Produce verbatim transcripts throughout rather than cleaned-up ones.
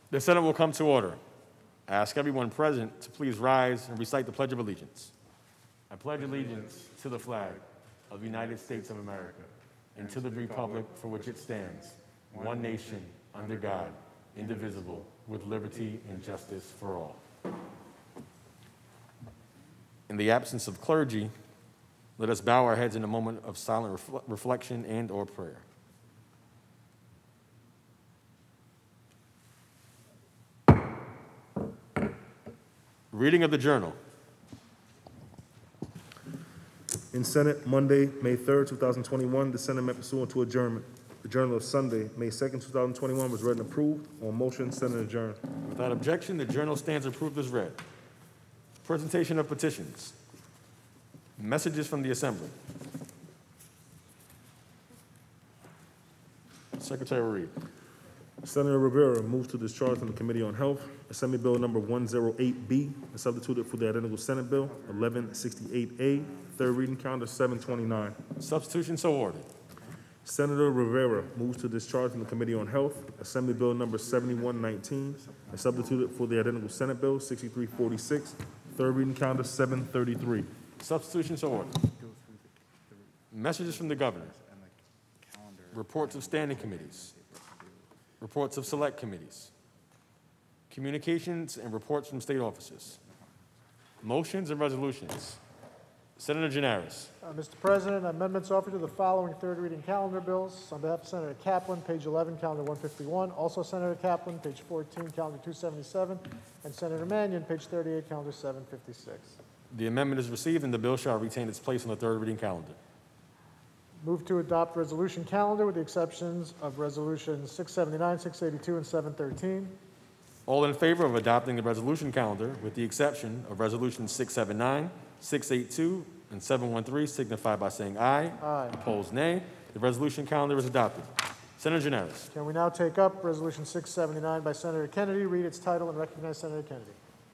The Senate will come to order. I ask everyone present to please rise and recite the Pledge of Allegiance. I pledge allegiance to the flag of the United States of America and to the republic for which it stands, one nation, under God, indivisible, with liberty and justice for all. In the absence of clergy, let us bow our heads in a moment of silent refle- reflection and or prayer. Reading of the journal. In Senate, Monday, May third, two thousand twenty-one, the Senate met pursuant to adjournment. The journal of Sunday, May second, two thousand twenty-one was read and approved. On motion, Senate adjourned. Without objection, the journal stands approved as read. Presentation of petitions. Messages from the Assembly. Secretary will read. Senator Rivera moves to discharge from the Committee on Health Assembly Bill number one oh eight B and substitute it for the identical Senate Bill eleven sixty-eight A, third reading calendar seven twenty-nine. Substitution so ordered. Senator Rivera moves to discharge from the Committee on Health Assembly Bill number seventy-one nineteen and substitute it for the identical Senate Bill sixty-three forty-six, third reading calendar seven thirty-three. Substitution so ordered. Messages from the Governor. Reports of standing committees. Reports of select committees. Communications and reports from state offices. Motions and resolutions. Senator Gianaris. Uh, Mister President, amendments offered to the following third reading calendar bills. On behalf of Senator Kaplan, page eleven, calendar one fifty-one. Also Senator Kaplan, page fourteen, calendar two seventy-seven. And Senator Mannion, page thirty-eight, calendar seven fifty-six. The amendment is received and the bill shall retain its place on the third reading calendar. Move to adopt resolution calendar with the exceptions of resolutions six seventy-nine, six eighty-two, and seven thirteen. All in favor of adopting the resolution calendar with the exception of resolutions six seventy-nine, six eighty-two, and seven thirteen signify by saying aye. Aye. Opposed, nay. The resolution calendar is adopted. Senator Gianaris. Can we now take up resolution six seventy-nine by Senator Kennedy, read its title, and recognize Senator Kennedy?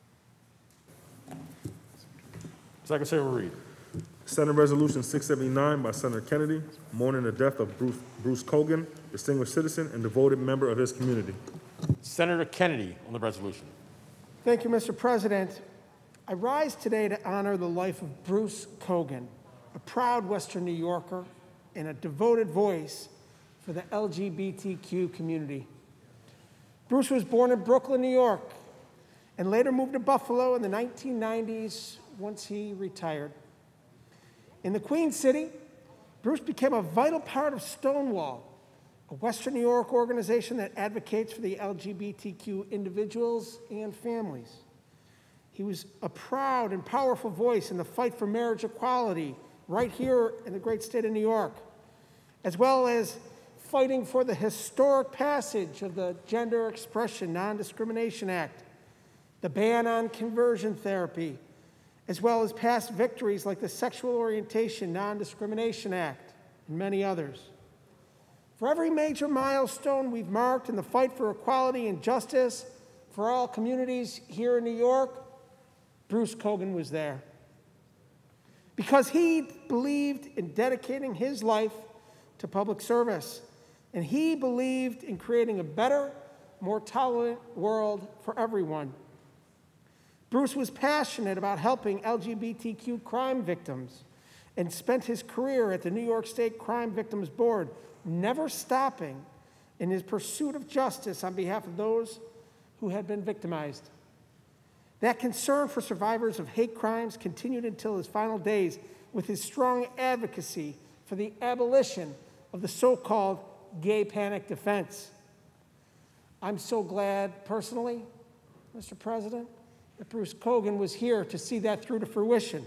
Secretary will read. Senate Resolution six seventy-nine by Senator Kennedy, mourning the death of Bruce, Bruce Cogan, distinguished citizen and devoted member of his community. Senator Kennedy on the resolution. Thank you, Mister President. I rise today to honor the life of Bruce Cogan, a proud Western New Yorker and a devoted voice for the L G B T Q community. Bruce was born in Brooklyn, New York, and later moved to Buffalo in the nineteen nineties once he retired. In the Queen City, Bruce became a vital part of Stonewall, a Western New York organization that advocates for the L G B T Q individuals and families. He was a proud and powerful voice in the fight for marriage equality right here in the great state of New York, as well as fighting for the historic passage of the Gender Expression Non-Discrimination Act, the ban on conversion therapy, as well as past victories like the Sexual Orientation Non-Discrimination Act and many others. For every major milestone we've marked in the fight for equality and justice for all communities here in New York, Bruce Cogan was there. Because he believed in dedicating his life to public service, and he believed in creating a better, more tolerant world for everyone. Bruce was passionate about helping L G B T Q crime victims and spent his career at the New York State Crime Victims Board, never stopping in his pursuit of justice on behalf of those who had been victimized. That concern for survivors of hate crimes continued until his final days with his strong advocacy for the abolition of the so-called gay panic defense. I'm so glad, personally, Mister President, that Bruce Cogan was here to see that through to fruition.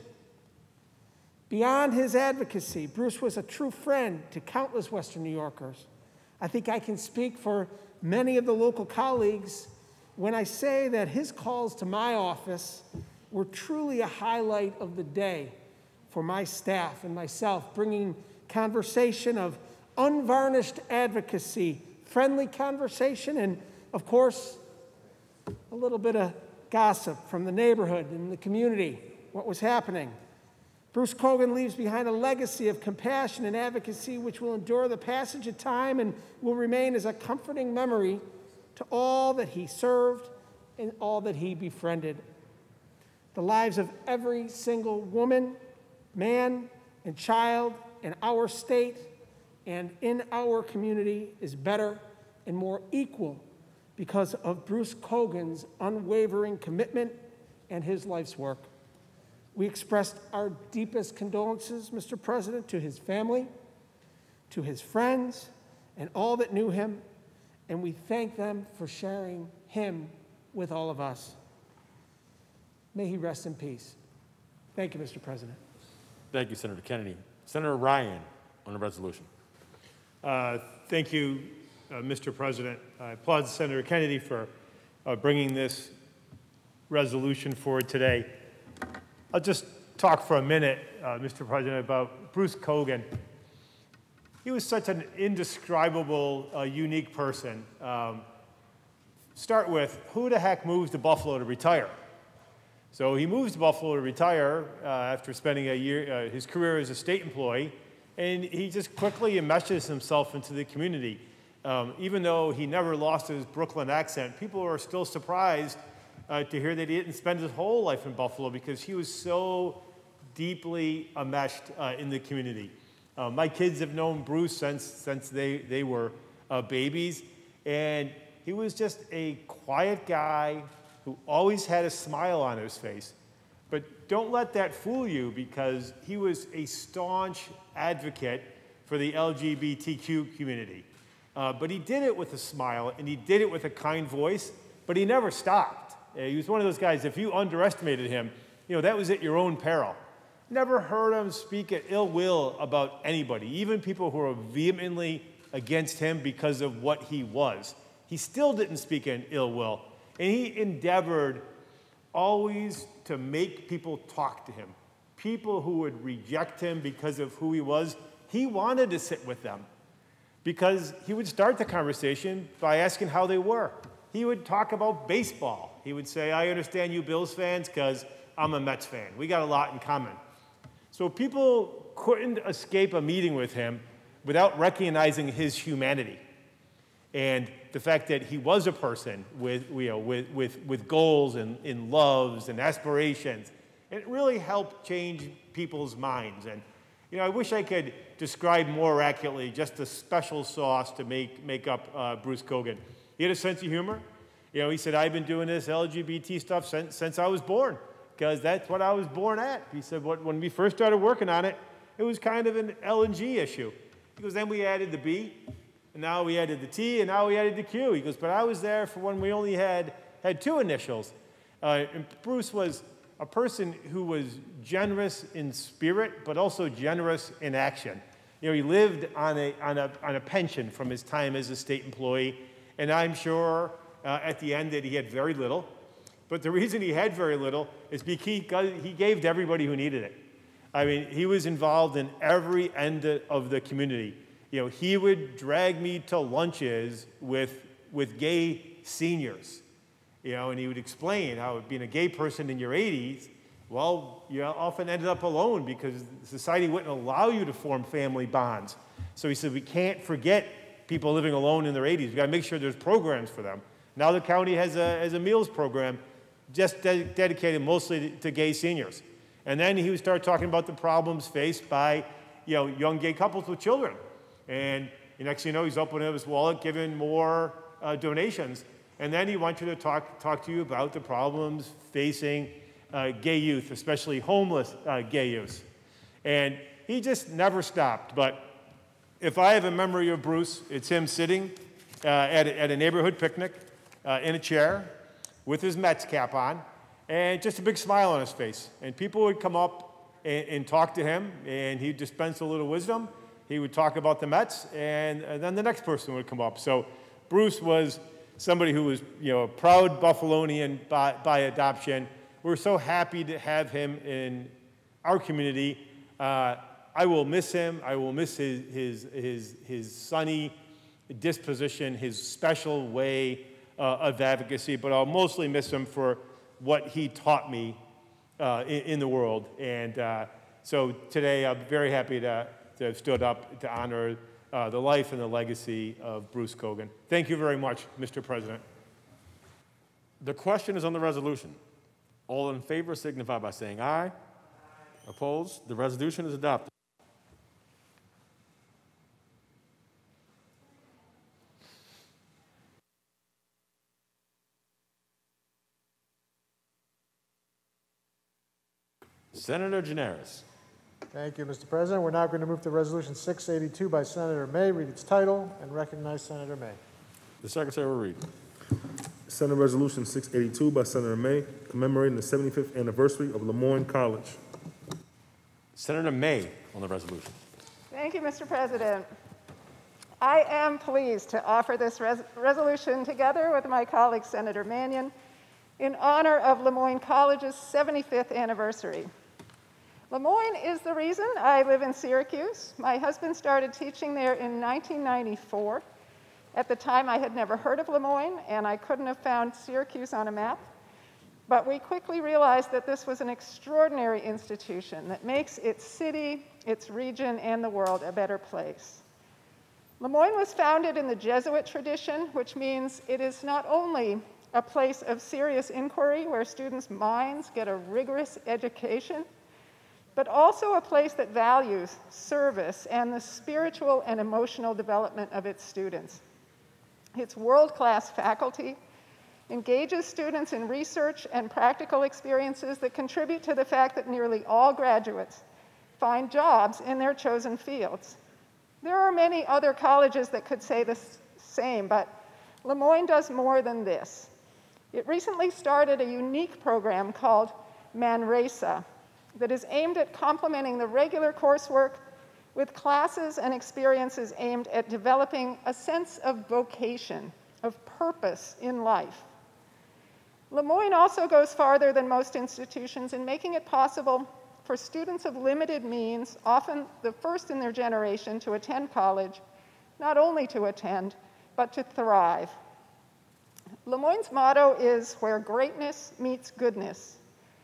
Beyond his advocacy, Bruce was a true friend to countless Western New Yorkers. I think I can speak for many of the local colleagues when I say that his calls to my office were truly a highlight of the day for my staff and myself, bringing conversation of unvarnished advocacy, friendly conversation, and of course, a little bit of gossip from the neighborhood and the community, what was happening. Bruce Cogan leaves behind a legacy of compassion and advocacy which will endure the passage of time and will remain as a comforting memory to all that he served and all that he befriended. The lives of every single woman, man, and child in our state and in our community is better and more equal because of Bruce Cogan's unwavering commitment and his life's work. We expressed our deepest condolences, Mister President, to his family, to his friends, and all that knew him, and we thank them for sharing him with all of us. May he rest in peace. Thank you, Mister President. Thank you, Senator Kennedy. Senator Ryan on the resolution. Uh, thank you, uh, Mister President. I applaud Senator Kennedy for uh, bringing this resolution forward today. I'll just talk for a minute, uh, Mister President, about Bruce Cogan. He was such an indescribable, uh, unique person. Um, start with, who the heck moves to Buffalo to retire? So he moves to Buffalo to retire uh, after spending a year, uh, his career as a state employee, and he just quickly enmeshes himself into the community. Um, even though he never lost his Brooklyn accent, people are still surprised uh, to hear that he didn't spend his whole life in Buffalo because he was so deeply enmeshed uh, in the community. Uh, my kids have known Bruce since, since they, they were uh, babies, and he was just a quiet guy who always had a smile on his face. But don't let that fool you, because he was a staunch advocate for the L G B T Q community. Uh, but he did it with a smile, and he did it with a kind voice, but he never stopped. Uh, he was one of those guys, if you underestimated him, you know, that was at your own peril. Never heard him speak at ill will about anybody, even people who were vehemently against him because of what he was. He still didn't speak in ill will. And he endeavored always to make people talk to him. People who would reject him because of who he was, he wanted to sit with them because he would start the conversation by asking how they were. He would talk about baseball. He would say, I understand you Bills fans because I'm a Mets fan. We got a lot in common. So people couldn't escape a meeting with him without recognizing his humanity and the fact that he was a person with, you know, with, with, with goals and, and loves and aspirations. And it really helped change people's minds. And you know, I wish I could describe more accurately just the special sauce to make, make up uh, Bruce Cogan. He had a sense of humor. You know, he said, I've been doing this L G B T stuff since, since I was born, because that's what I was born at. He said, what, when we first started working on it, it was kind of an L and G issue. He goes, then we added the B, and now we added the T, and now we added the Q. He goes, but I was there for when we only had, had two initials. Uh, and Bruce was a person who was generous in spirit, but also generous in action. You know, he lived on a, on a, on a pension from his time as a state employee, and I'm sure uh, at the end that he had very little. But the reason he had very little is because he gave to everybody who needed it. I mean, he was involved in every end of the community. You know, he would drag me to lunches with, with gay seniors, you know, and he would explain how being a gay person in your eighties, well, you often ended up alone because society wouldn't allow you to form family bonds. So he said, we can't forget people living alone in their eighties. We've got to make sure there's programs for them. Now the county has a, has a meals program just de dedicated mostly to, to gay seniors. And then he would start talking about the problems faced by, you know, young gay couples with children. And the next thing you know, he's opening up his wallet, giving more uh, donations. And then he wants you to talk, talk to you about the problems facing uh, gay youth, especially homeless uh, gay youth. And he just never stopped. But if I have a memory of Bruce, it's him sitting uh, at, a, at a neighborhood picnic uh, in a chair with his Mets cap on, and just a big smile on his face. And people would come up and, and talk to him, and he'd dispense a little wisdom. He would talk about the Mets, and, and then the next person would come up. So Bruce was somebody who was, you know, a proud Buffalonian by, by adoption. We're so happy to have him in our community. Uh, I will miss him. I will miss his, his, his, his sunny disposition, his special way uh, of advocacy, but I'll mostly miss him for what he taught me uh, in, in the world. And uh, so today I'm very happy to, to have stood up to honor uh, the life and the legacy of Bruce Cogan. Thank you very much, Mister President. The question is on the resolution. All in favor signify by saying aye. Aye. Opposed? The resolution is adopted. Senator Gianaris. Thank you, Mister President. We're now going to move to Resolution six eighty-two by Senator May. Read its title and recognize Senator May. The Secretary will read. Senate Resolution six eighty-two by Senator May, commemorating the seventy-fifth anniversary of Lemoyne College. Senator May on the resolution. Thank you, Mister President. I am pleased to offer this res resolution together with my colleague, Senator Mannion, in honor of Lemoyne College's seventy-fifth anniversary. Lemoyne is the reason I live in Syracuse. My husband started teaching there in nineteen ninety-four. At the time, I had never heard of Lemoyne, and I couldn't have found Syracuse on a map. But we quickly realized that this was an extraordinary institution that makes its city, its region, and the world a better place. Lemoyne was founded in the Jesuit tradition, which means it is not only a place of serious inquiry where students' minds get a rigorous education, but also a place that values service and the spiritual and emotional development of its students. Its world-class faculty engages students in research and practical experiences that contribute to the fact that nearly all graduates find jobs in their chosen fields. There are many other colleges that could say the same, but Lemoyne does more than this. It recently started a unique program called Manresa that is aimed at complementing the regular coursework with classes and experiences aimed at developing a sense of vocation, of purpose in life. Lemoyne also goes farther than most institutions in making it possible for students of limited means, often the first in their generation to attend college, not only to attend, but to thrive. Lemoyne's motto is where greatness meets goodness.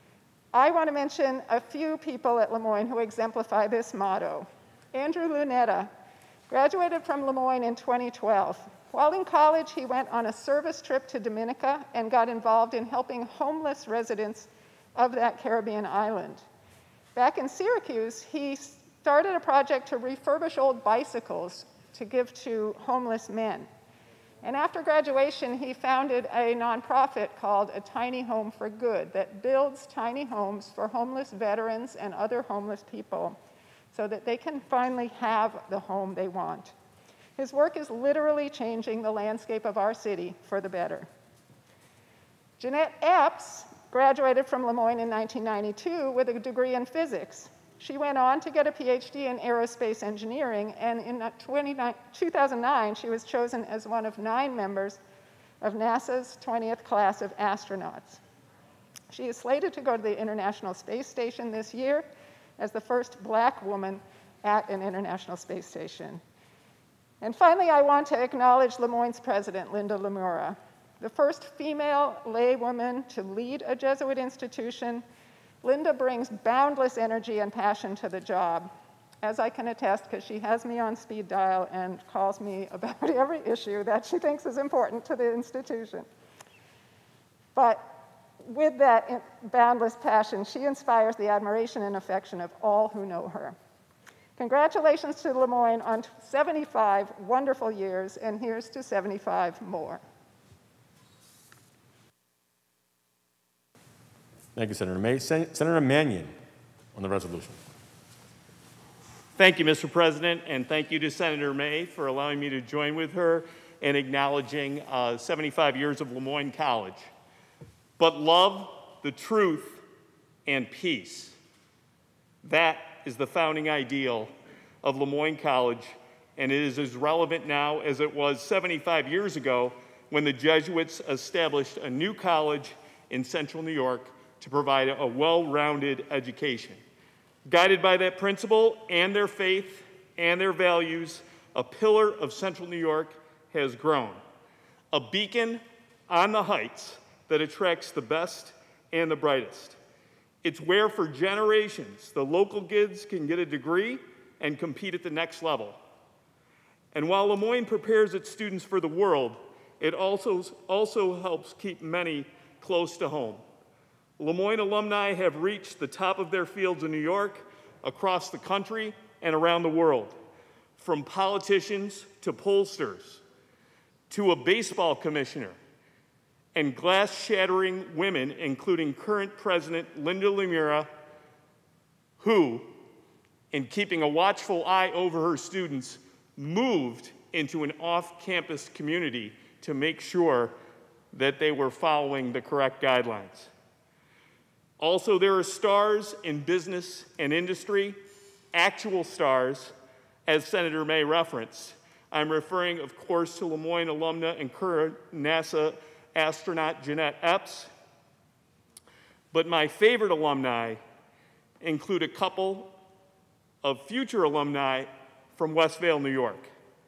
I want to mention a few people at Lemoyne who exemplify this motto. Andrew Lunetta graduated from Lemoyne in twenty twelve. While in college, he went on a service trip to Dominica and got involved in helping homeless residents of that Caribbean island. Back in Syracuse, he started a project to refurbish old bicycles to give to homeless men. And after graduation, he founded a nonprofit called A Tiny Home for Good that builds tiny homes for homeless veterans and other homeless people so that they can finally have the home they want. His work is literally changing the landscape of our city for the better. Jeanette Epps graduated from Lemoyne in nineteen ninety-two with a degree in physics. She went on to get a P H D in aerospace engineering, and in two thousand nine, she was chosen as one of nine members of NASA's twentieth class of astronauts. She is slated to go to the International Space Station this year as the first black woman at an International Space Station. And finally, I want to acknowledge Lemoyne's president, Linda Lemura, the first female laywoman to lead a Jesuit institution. Linda brings boundless energy and passion to the job, as I can attest, because she has me on speed dial and calls me about every issue that she thinks is important to the institution. But with that boundless passion, she inspires the admiration and affection of all who know her. Congratulations to Lemoyne on seventy-five wonderful years, and here's to seventy-five more. Thank you, Senator May. Sen Senator Mannion on the resolution. Thank you, Mister President, and thank you to Senator May for allowing me to join with her in acknowledging uh, seventy-five years of Lemoyne College. But love, the truth, and peace. That is the founding ideal of Lemoyne College, and it is as relevant now as it was seventy-five years ago when the Jesuits established a new college in central New York to provide a well-rounded education. Guided by that principle and their faith and their values, a pillar of central New York has grown. A beacon on the heights that attracts the best and the brightest. It's where for generations the local kids can get a degree and compete at the next level. And while Lemoyne prepares its students for the world, it also, also helps keep many close to home. Lemoyne alumni have reached the top of their fields in New York, across the country, and around the world. From politicians to pollsters, to a baseball commissioner, and glass-shattering women, including current President Linda Lemira, who, in keeping a watchful eye over her students, moved into an off-campus community to make sure that they were following the correct guidelines. Also, there are stars in business and industry, actual stars, as Senator May referenced. I'm referring, of course, to Lemoyne alumna and current NASA astronaut Jeanette Epps. But my favorite alumni include a couple of future alumni from Westvale, New York.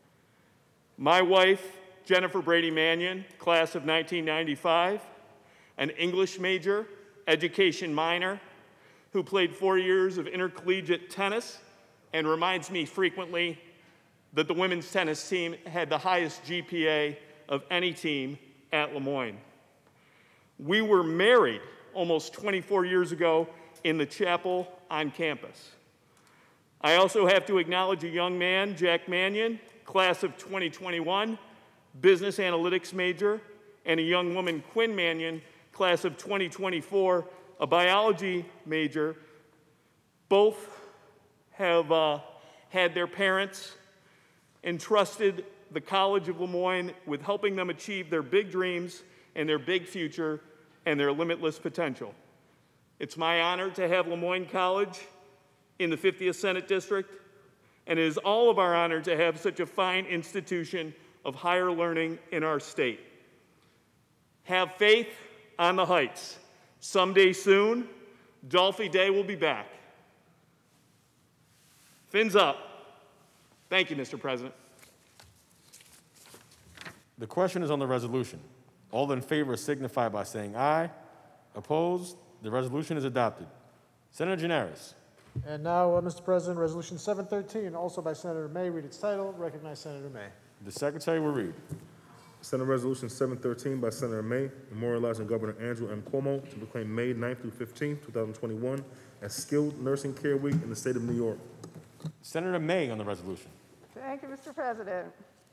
My wife, Jennifer Brady Mannion, class of nineteen ninety-five, an English major, education minor, who played four years of intercollegiate tennis and reminds me frequently that the women's tennis team had the highest G P A of any team at Lemoyne. We were married almost twenty-four years ago in the chapel on campus. I also have to acknowledge a young man, Jack Mannion, class of twenty twenty-one, business analytics major, and a young woman, Quinn Mannion, class of twenty twenty-four, a biology major. Both have uh, had their parents entrusted the College of Lemoyne with helping them achieve their big dreams and their big future and their limitless potential. It's my honor to have Lemoyne College in the fiftieth Senate District, and it is all of our honor to have such a fine institution of higher learning in our state. Have faith on the heights. Someday soon, Dolphy Day will be back. Fins up. Thank you, Mister President. The question is on the resolution. All in favor signify by saying aye. Opposed? The resolution is adopted. Senator Gianaris. And now, uh, Mister President, Resolution seven thirteen, also by Senator May, read its title. Recognize Senator May. The Secretary will read. Senate Resolution seven thirteen by Senator May, memorializing Governor Andrew M. Cuomo to proclaim May ninth through fifteenth, two thousand twenty-one as Skilled Nursing Care Week in the state of New York. Senator May on the resolution. Thank you, Mister President.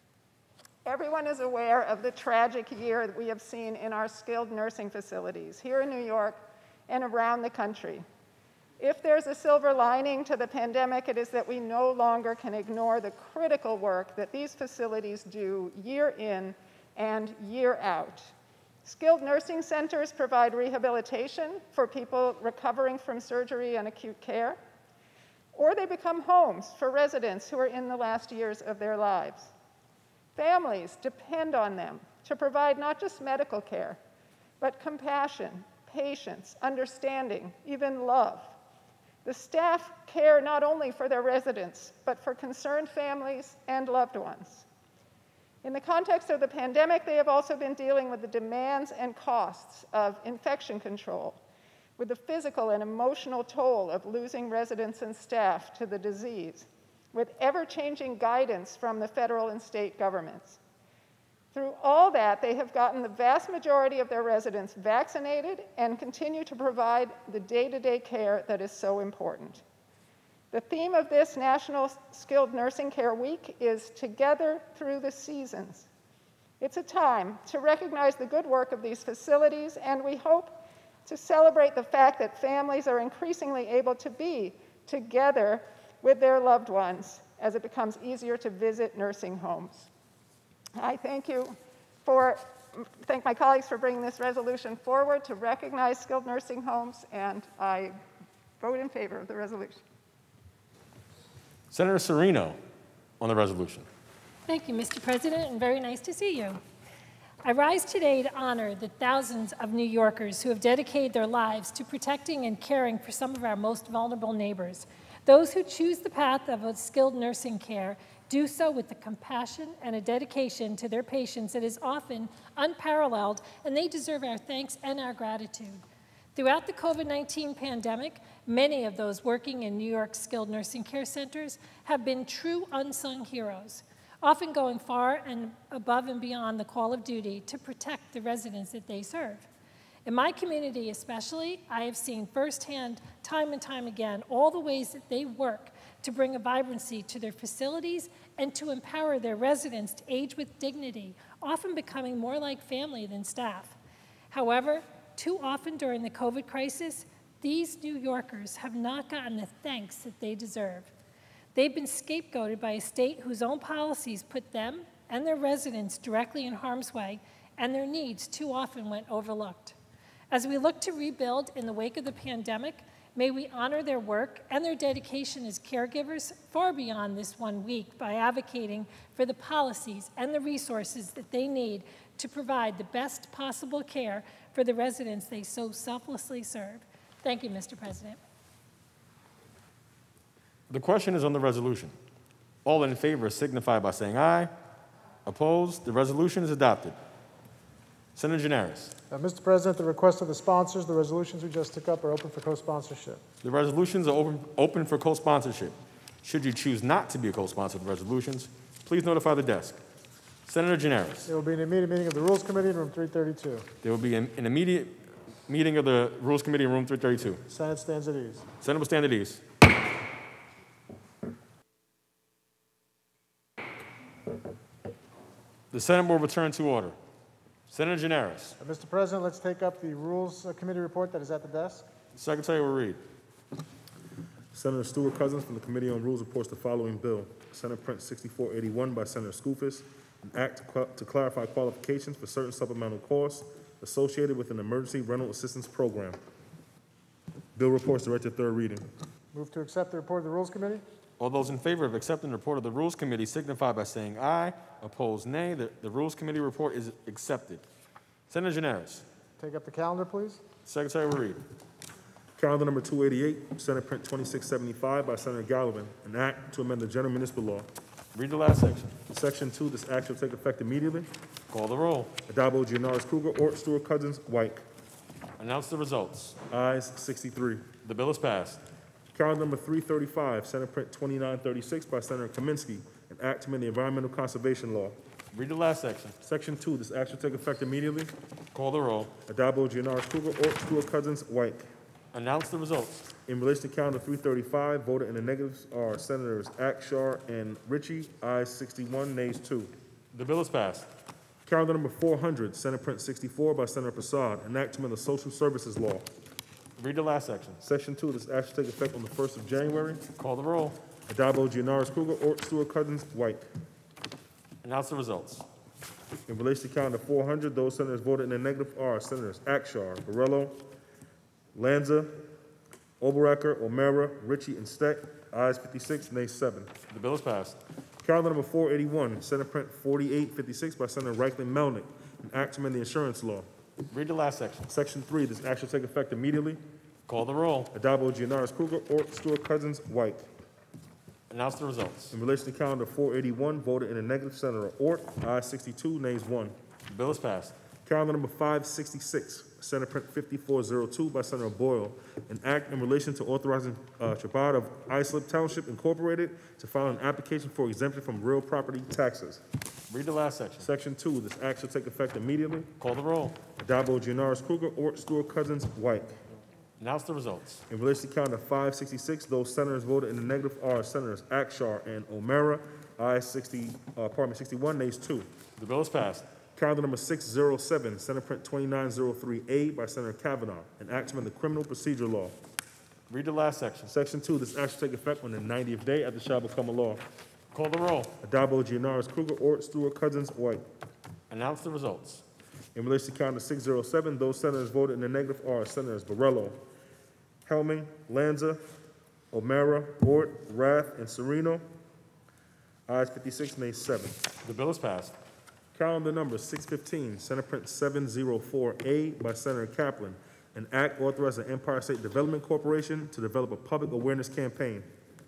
Everyone is aware of the tragic year that we have seen in our skilled nursing facilities here in New York and around the country. If there's a silver lining to the pandemic, it is that we no longer can ignore the critical work that these facilities do year in and year out. Skilled nursing centers provide rehabilitation for people recovering from surgery and acute care, or they become homes for residents who are in the last years of their lives. Families depend on them to provide not just medical care, but compassion, patience, understanding, even love. The staff care not only for their residents, but for concerned families and loved ones. In the context of the pandemic, they have also been dealing with the demands and costs of infection control, with the physical and emotional toll of losing residents and staff to the disease, with ever-changing guidance from the federal and state governments. Through all that, they have gotten the vast majority of their residents vaccinated and continue to provide the day-to-day care that is so important. The theme of this National Skilled Nursing Care Week is Together Through the Seasons. It's a time to recognize the good work of these facilities, and we hope to celebrate the fact that families are increasingly able to be together with their loved ones as it becomes easier to visit nursing homes. I thank you for, thank my colleagues for bringing this resolution forward to recognize skilled nursing homes, and I vote in favor of the resolution. Senator Serino on the resolution. Thank you, Mister President, and very nice to see you. I rise today to honor the thousands of New Yorkers who have dedicated their lives to protecting and caring for some of our most vulnerable neighbors. Those who choose the path of a skilled nursing care do so with the compassion and a dedication to their patients that is often unparalleled, and they deserve our thanks and our gratitude. Throughout the COVID nineteen pandemic, many of those working in New York skilled nursing care centers have been true unsung heroes. often going far and above and beyond the call of duty to protect the residents that they serve. In my community especially, I have seen firsthand, time and time again, all the ways that they work to bring a vibrancy to their facilities and to empower their residents to age with dignity, often becoming more like family than staff. However, too often during the COVID crisis, these New Yorkers have not gotten the thanks that they deserve. They've been scapegoated by a state whose own policies put them and their residents directly in harm's way, and their needs too often went overlooked. As we look to rebuild in the wake of the pandemic, may we honor their work and their dedication as caregivers far beyond this one week by advocating for the policies and the resources that they need to provide the best possible care for the residents they so selflessly serve. Thank you, Mister President. The question is on the resolution. All in favor signify by saying aye. Opposed? The resolution is adopted. Senator Janaris. Uh, Mister President, at the request of the sponsors, the resolutions we just took up are open for co-sponsorship. The resolutions are open, open for co-sponsorship. Should you choose not to be a co-sponsor of the resolutions, please notify the desk. Senator Janaris. There will be an immediate meeting of the Rules Committee in room three thirty-two. There will be an, an immediate meeting of the Rules Committee in room three thirty-two. Senate stands at ease. Senate will stand at ease. The Senate will return to order. Senator Janaris. Uh, Mister President, let's take up the Rules uh, Committee report that is at the desk. The Secretary will read. Senator Stuart Cousins from the Committee on Rules reports the following bill. Senate Print sixty-four eighty-one by Senator Skoufis, an act to, cl to clarify qualifications for certain supplemental costs associated with an emergency rental assistance program. Bill reports directed third reading. Move to accept the report of the Rules Committee. All those in favor of accepting the report of the Rules Committee signify by saying aye. Opposed, nay. The, the Rules Committee report is accepted. Senator Janaris. Take up the calendar, please. Secretary will read. Calendar number two eighty-eight, Senate Print twenty-six seventy-five by Senator Gallivan, an act to amend the general municipal law. Read the last section. Section two, this act shall take effect immediately. Call the roll. Adabo, Gianaris Kruger, Ort, Stewart Cousins, White. Announce the results. Ayes sixty-three. The bill is passed. Calendar number three thirty-five, Senate Print twenty-nine thirty-six by Senator Kaminsky, an act to amend the environmental conservation law. Read the last section. Section two, this act shall take effect immediately. Call the roll. Adabo, Gianaris Kruger, Ort, Stewart Cousins, White. Announce the results. In relation to calendar three thirty-five, voted in the negatives are Senators Akshar and Ritchie, ayes sixty-one, nays two. The bill is passed. Calendar number four hundred, Senate Print sixty-four by Senator Prasad, an act to amend the social services law. Read the last section. Section two, this act shall take effect on the first of January. Call the roll. Adabo, Gianaris Kruger, Ort, Stewart Cousins, White. Announce the results. In relation to calendar four hundred, those senators voted in the negative are Senators Akshar, Borrello, Lanza, Oberacker, O'Mara, Ritchie, and Steck. Ayes fifty-six, nays seven. The bill is passed. Calendar number four eighty-one, Senate Print forty-eight fifty-six by Senator Reichlin Melnick, an act to amend the insurance law. Read the last section. Section three, this act shall take effect immediately. Call the roll. Adabo, Gianaris Kruger, Ort, Stewart Cousins, White. Announce the results. In relation to calendar four eighty-one, voted in the negative, Senator Ort, ayes sixty-two, nays one. The bill is passed. Calendar number five sixty-six, Senate Print fifty-four oh two by Senator Boyle, an act in relation to authorizing uh, Chabad of Islip Township Incorporated to file an application for exemption from real property taxes. Read the last section. Section two, this act shall take effect immediately. Call the roll. Adabo, Gianaris Kruger, Ort, Stewart Cousins, White. Announce the results. In relation to calendar five sixty-six, those senators voted in the negative are Senators Akshar and O'Mara, ayes sixty, uh, pardon me, sixty-one, nays two. The bill is passed. Calendar number six oh seven, Senate Print twenty-nine oh three A by Senator Kavanaugh, an act to amend the criminal procedure law. Read the last section. Section two, this act shall take effect on the ninetieth day after it shall become a law. Call the roll. Adabo, Gianaris Kruger, Ort, Stewart Cousins, White. Announce the results. In relation to calendar six oh seven, those senators voted in the negative are Senators Borrello, Helming, Lanza, O'Mara, Ort, Rath, and Sereno. Ayes fifty-six, nays seven. The bill is passed. Calendar number six fifteen, Senate Print seven oh four A by Senator Kaplan, an act authorizing the Empire State Development Corporation to develop a public awareness campaign.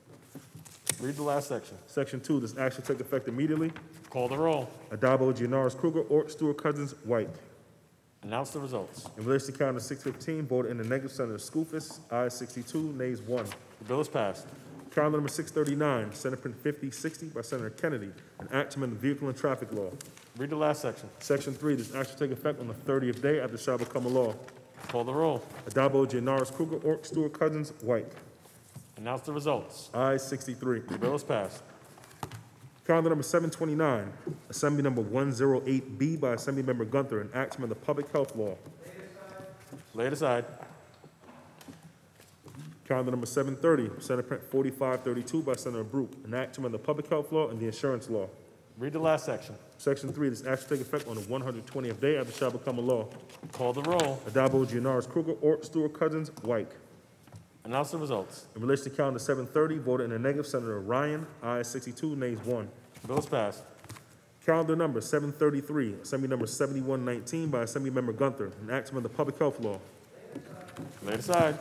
Read the last section. Section two, this act shall take effect immediately. Call the roll. Adabo, Gianaris Kruger, Ort, Stewart Cousins, White. Announce the results. In relation to calendar six fifteen, voted in the negative, Senator Skoufis, ayes sixty-two, nays one. The bill is passed. Calendar number six thirty-nine, Senate Print fifty sixty by Senator Kennedy, an act to amend the Vehicle and Traffic Law. Read the last section. Section three, this act shall take effect on the thirtieth day after it shall become a law. Call the roll. Adabo, Gianaris, Kruger, Ork, Stewart, Cousins, White. Announce the results. Ayes sixty-three. The bill is passed. Calendar number seven twenty-nine, Assembly number one oh eight B by Assemblymember Gunther, an act to amend the Public Health Law. Lay it aside. Calendar number seven thirty, Senate Print forty-five thirty-two by Senator Brooke, an act to amend the Public Health Law and the Insurance Law. Read the last section. Section three, this act shall take effect on the one hundred twentieth day after it shall become a law. Call the roll. Adabo, Gianaris, Kruger, Ork, Stewart, Cousins, White. Announce the results. In relation to calendar seven thirty, voted in the negative, Senator Ryan, ayes sixty-two, nays one. The bill is passed. Calendar number seven thirty-three, Assembly number seventy-one nineteen by Assemblymember Gunther, an act to amend the Public Health Law. Lay it aside.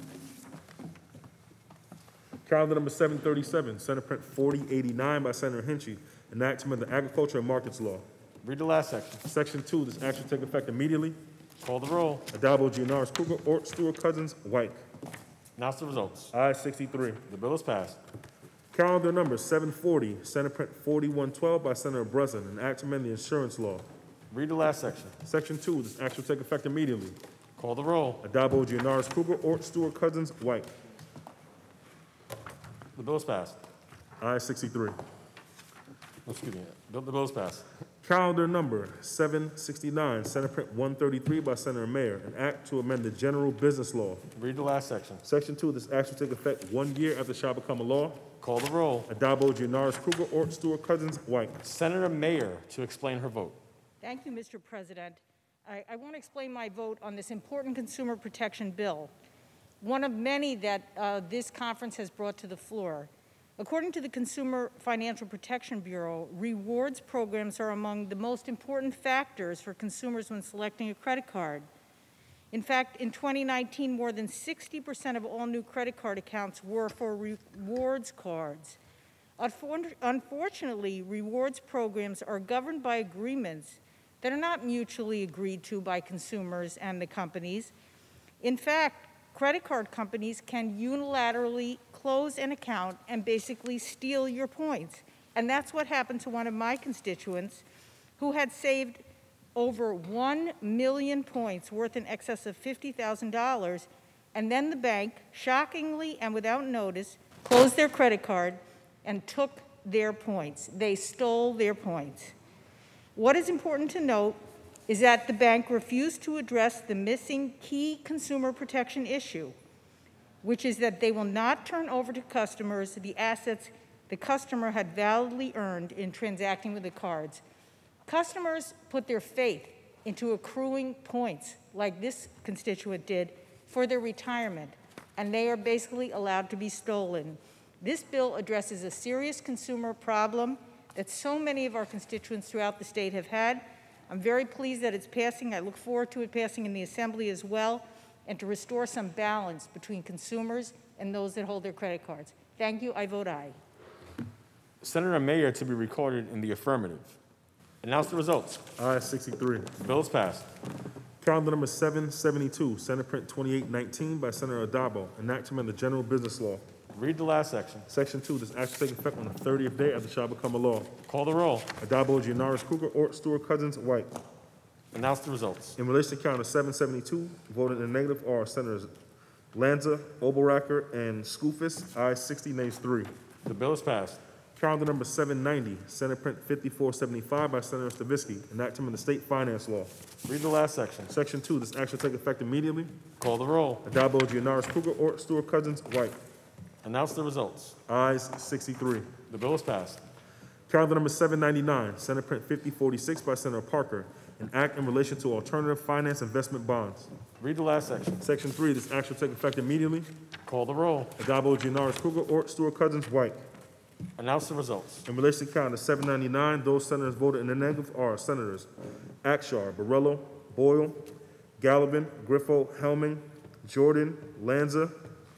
Calendar number seven thirty-seven, Senate Print forty eighty-nine by Senator Hinchy, an act to amend the Agriculture and Markets Law. Read the last section. Section two, this act shall take effect immediately. Call the roll. Adabo, Gianaris, Kruger, Ork, Stewart, Cousins, White. Announce the results. Ayes sixty-three. The bill is passed. Calendar number seven forty, Senate Print forty-one twelve by Senator Breslin, an act to amend the Insurance Law. Read the last section. Section two, this act shall take effect immediately. Call the roll. Adabo, Gianaris, Kruger, Ork, Stewart, Cousins, White. The bill is passed. Ayes sixty-three. Oh, Excuse me. Bill- The bill is passed. Calendar number seven sixty-nine, Senate Print one thirty-three by Senator Mayer, an act to amend the General Business Law. Read the last section. Section two, this act shall take effect one year after it shall become a law. Call the roll. Adabo, Gianaris, Kruger, Ork, Stewart, Cousins, White. Senator Mayer to explain her vote. Thank you, Mister President. I, I want to explain my vote on this important consumer protection bill, one of many that uh, this conference has brought to the floor. According to the Consumer Financial Protection Bureau, rewards programs are among the most important factors for consumers when selecting a credit card. In fact, in twenty nineteen, more than sixty percent of all new credit card accounts were for rewards cards. Unfortunately, rewards programs are governed by agreements that are not mutually agreed to by consumers and the companies. In fact, credit card companies can unilaterally close an account and basically steal your points. And that's what happened to one of my constituents who had saved over one million points worth in excess of fifty thousand dollars, and then the bank, shockingly and without notice, closed their credit card and took their points. They stole their points. What is important to note is that the bank refused to address the missing key consumer protection issue, which is that they will not turn over to customers the assets the customer had validly earned in transacting with the cards. Customers put their faith into accruing points, like this constituent did, for their retirement, and they are basically allowed to be stolen. This bill addresses a serious consumer problem that so many of our constituents throughout the state have had. I'm very pleased that it's passing. I look forward to it passing in the Assembly as well, and to restore some balance between consumers and those that hold their credit cards. Thank you. I vote aye. Senator Mayer to be recorded in the affirmative. Announce the results. Ayes sixty-three. The bill is passed. Calendar number seven seventy-two, Senate Print twenty-eight nineteen by Senator Adabo, an act to amend the General Business Law. Read the last section. Section two, this act shall take effect on the thirtieth day after it shall become a law. Call the roll. Adabo, Gianaris, Kruger, Ork, Stewart, Cousins, White. Announce the results. In relation to calendar seven seventy-two, voted in the negative are Senators Lanza, Oberacker, and Skoufis. Ayes sixty, nays three. The bill is passed. Calendar number seven ninety, Senate Print fifty-four seventy-five by Senator Stavisky, an act to amend the State Finance Law. Read the last section. Section two, this act shall take effect immediately. Call the roll. Adabo, Gianaris, Kruger, Ork, Stewart, Cousins, White. Announce the results. Ayes sixty-three. The bill is passed. Calendar number seven ninety-nine, Senate Print fifty forty-six by Senator Parker, an act in relation to alternative finance investment bonds. Read the last section. Section three, this act shall take effect immediately. Call the roll. Adabo, Gianaris, Kruger, Ork, Stewart, Cousins, White. Announce the results. In relation to calendar seven ninety-nine, those senators voted in the negative are Senators Akshar, Borrello, Boyle, Gallivan, Griffo, Helming, Jordan, Lanza,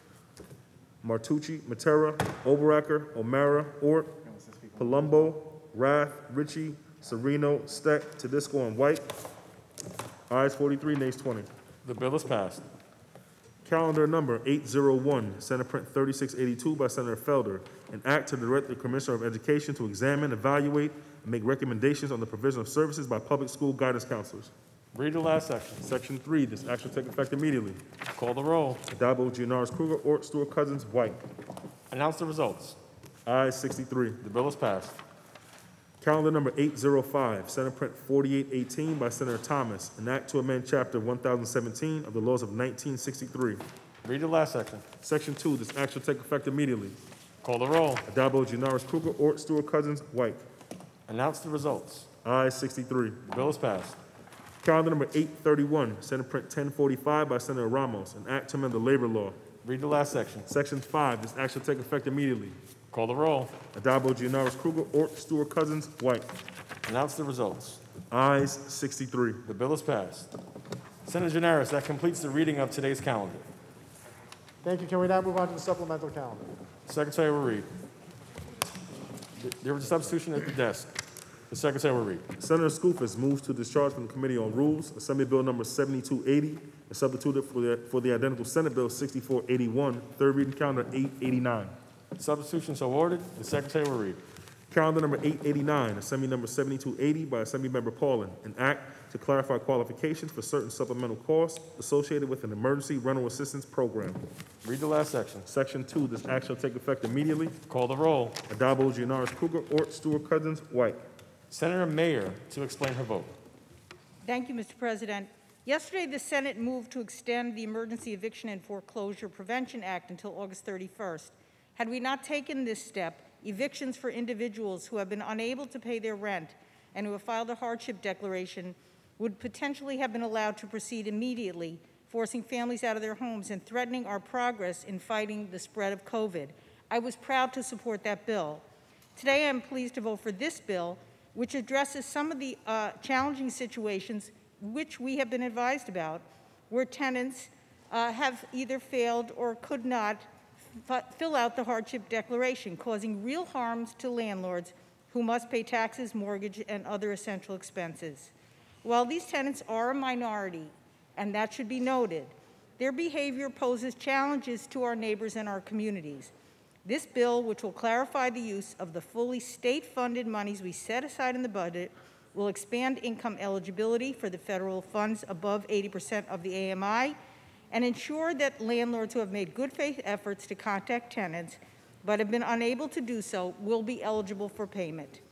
Martucci, Matera, Oberacker, O'Mara, Ort, Palumbo, Rath, Ritchie, Sereno, Steck, Tedisco, and White. Ayes forty-three, nays twenty. The bill is passed. Calendar number eight oh one, Senate Print thirty-six eighty-two by Senator Felder, an act to direct the Commissioner of Education to examine, evaluate, and make recommendations on the provision of services by public school guidance counselors. Read the last section. Section three, this act shall take effect immediately. Call the roll. Addabbo, Gianaris, Kruger, Ort, Stewart, Cousins, White. Announce the results. Ayes sixty-three. The bill is passed. Calendar number eight oh five, Senate Print forty-eight eighteen by Senator Thomas, an act to amend Chapter one thousand seventeen of the laws of nineteen sixty-three. Read the last section. Section two, this act shall take effect immediately. Call the roll. Addabbo, Gianaris, Kruger, Ort, Stewart, Cousins, White. Announce the results. Ayes sixty-three. The bill is passed. Calendar number eight thirty-one, Senate Print ten forty-five by Senator Ramos, an act to amend the labor law. Read the last section. Section five, this act shall take effect immediately. Call the roll. Addabbo, Gianaris, Kruger, Ort, Stewart, Cousins, White. Announce the results. Ayes sixty-three. The bill is passed. Senator Gianaris, that completes the reading of today's calendar. Thank you. Can we now move on to the supplemental calendar? Secretary will read. There was a substitution at the desk. The Secretary will read. Senator Skoufis moves to discharge from the Committee on Rules, Assembly Bill number seventy-two eighty, and substituted for the, for the identical Senate Bill sixty-four eighty-one, third reading calendar eight eighty-nine. Substitution so ordered. The Secretary will read. Calendar number eight eighty-nine, Assembly number seventy-two eighty by Assemblymember Paulin, an act to clarify qualifications for certain supplemental costs associated with an emergency rental assistance program. Read the last section. Section two, this act shall take effect immediately. Call the roll. Addabbo, Gianaris, Kruger, Ort, Stewart, Cousins, White. Senator Mayer to explain her vote. Thank you, Mister President. Yesterday, the Senate moved to extend the Emergency Eviction and Foreclosure Prevention Act until August thirty-first. Had we not taken this step, evictions for individuals who have been unable to pay their rent and who have filed a hardship declaration would potentially have been allowed to proceed immediately, forcing families out of their homes and threatening our progress in fighting the spread of COVID. I was proud to support that bill. Today, I'm pleased to vote for this bill, which addresses some of the uh, challenging situations which we have been advised about, where tenants uh, have either failed or could not fill out the hardship declaration, causing real harms to landlords who must pay taxes, mortgage, and other essential expenses. While these tenants are a minority, and that should be noted, their behavior poses challenges to our neighbors and our communities. This bill, which will clarify the use of the fully state-funded monies we set aside in the budget, will expand income eligibility for the federal funds above eighty percent of the A M I, and ensure that landlords who have made good faith efforts to contact tenants but have been unable to do so will be eligible for payment.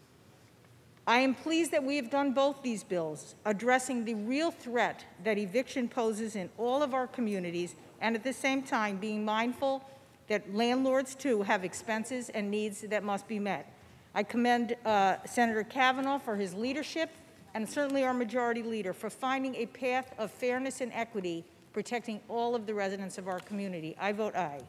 I am pleased that we have done both these bills, addressing the real threat that eviction poses in all of our communities, and at the same time being mindful that landlords too have expenses and needs that must be met. I commend uh, Senator Kavanaugh for his leadership, and certainly our majority leader for finding a path of fairness and equity, protecting all of the residents of our community. I vote aye.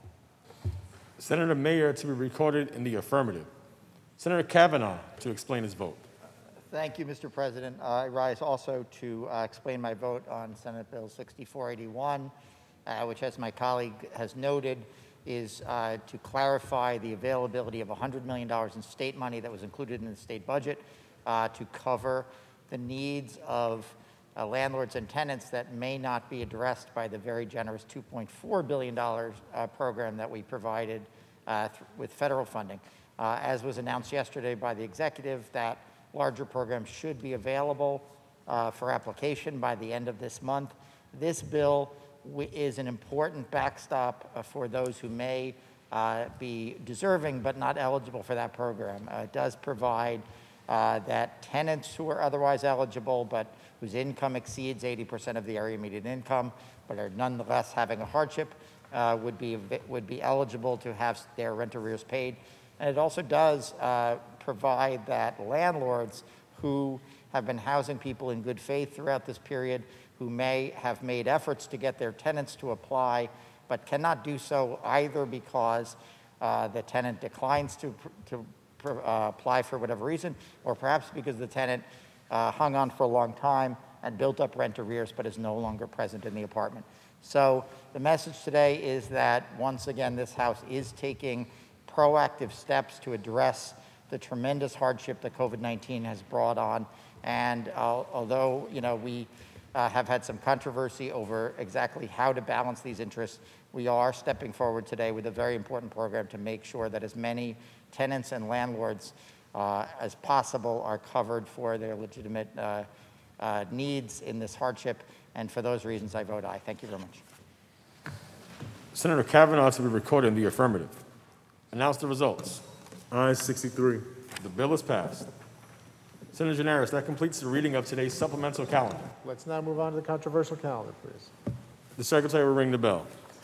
Senator Mayer to be recorded in the affirmative. Senator Kavanaugh to explain his vote. Thank you, Mister President. Uh, I rise also to uh, explain my vote on Senate Bill sixty-four eighty-one, uh, which, as my colleague has noted, is uh, to clarify the availability of one hundred million dollars in state money that was included in the state budget uh, to cover the needs of uh, landlords and tenants that may not be addressed by the very generous two point four billion dollars uh, program that we provided uh, with federal funding. Uh, as was announced yesterday by the executive, that larger program should be available uh, for application by the end of this month. This bill is an important backstop uh, for those who may uh, be deserving but not eligible for that program. Uh, it does provide uh, that tenants who are otherwise eligible but whose income exceeds eighty percent of the area median income but are nonetheless having a hardship uh, would be would be eligible to have their rent arrears paid. And it also does uh, provide that landlords who have been housing people in good faith throughout this period, who may have made efforts to get their tenants to apply, but cannot do so either because uh, the tenant declines to, to uh, apply for whatever reason, or perhaps because the tenant uh, hung on for a long time and built up rent arrears but is no longer present in the apartment. So the message today is that, once again, this House is taking proactive steps to address the tremendous hardship that COVID nineteen has brought on. And uh, although, you know, we uh, have had some controversy over exactly how to balance these interests. We are stepping forward today with a very important program to make sure that as many tenants and landlords uh, as possible are covered for their legitimate uh, uh, needs in this hardship. And for those reasons, I vote aye. Thank you very much. Senator Kavanaugh to be recorded in the affirmative. Announce the results. Ayes sixty-three. The bill is passed. Senator Janaris, that completes the reading of today's supplemental calendar. Let's now move on to the controversial calendar, please. The secretary will ring the bell.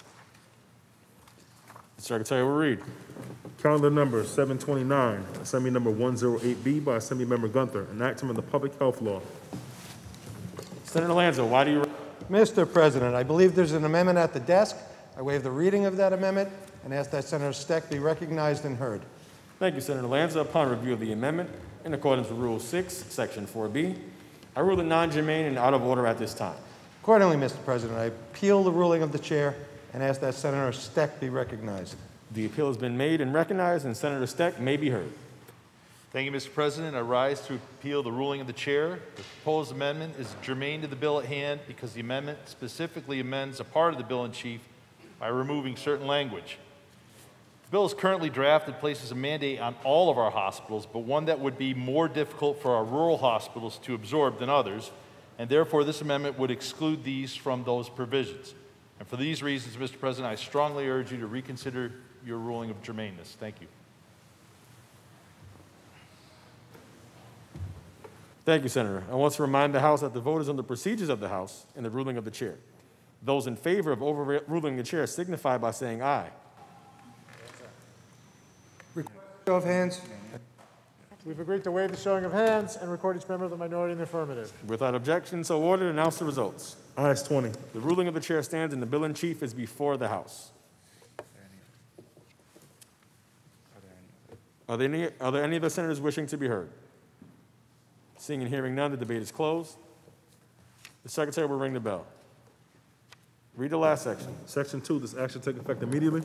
The secretary will read. Calendar number seven twenty-nine, Assembly number one oh eight B by Assemblymember Gunther, enactment of the public health law. Senator Lanza, why do you... Mister President, I believe there's an amendment at the desk. I waive the reading of that amendment and ask that Senator Steck be recognized and heard. Thank you, Senator Lanza. Upon review of the amendment, in accordance with Rule six, Section four B, I rule it non-germane and out of order at this time. Accordingly, Mister President, I appeal the ruling of the chair and ask that Senator Steck be recognized. The appeal has been made and recognized, and Senator Steck may be heard. Thank you, Mister President. I rise to appeal the ruling of the chair. The proposed amendment is germane to the bill at hand because the amendment specifically amends a part of the bill in chief by removing certain language. The bill is currently drafted places a mandate on all of our hospitals, but one that would be more difficult for our rural hospitals to absorb than others, and therefore this amendment would exclude these from those provisions. And for these reasons, Mister President, I strongly urge you to reconsider your ruling of germaneness. Thank you. Thank you, Senator. I want to remind the House that the vote is on the procedures of the House and the ruling of the chair. Those in favor of overruling the chair signify by saying aye. Show of hands. We've agreed to waive the showing of hands and record each member of the minority in the affirmative. Without objection, so ordered. Announce the results. Ayes twenty. The ruling of the chair stands, and the bill in chief is before the House. Are there any, are there any other senators wishing to be heard? Seeing and hearing none, the debate is closed. The secretary will ring the bell. Read the last section. Section two, this action take effect immediately.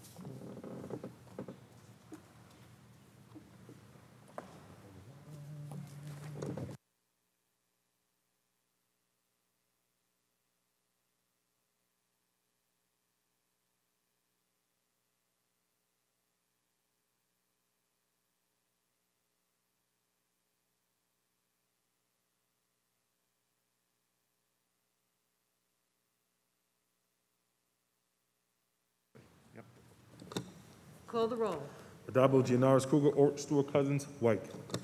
Call the roll. Addabbo, Gianaris, Kruger, Ort, Stewart, Cousins, White.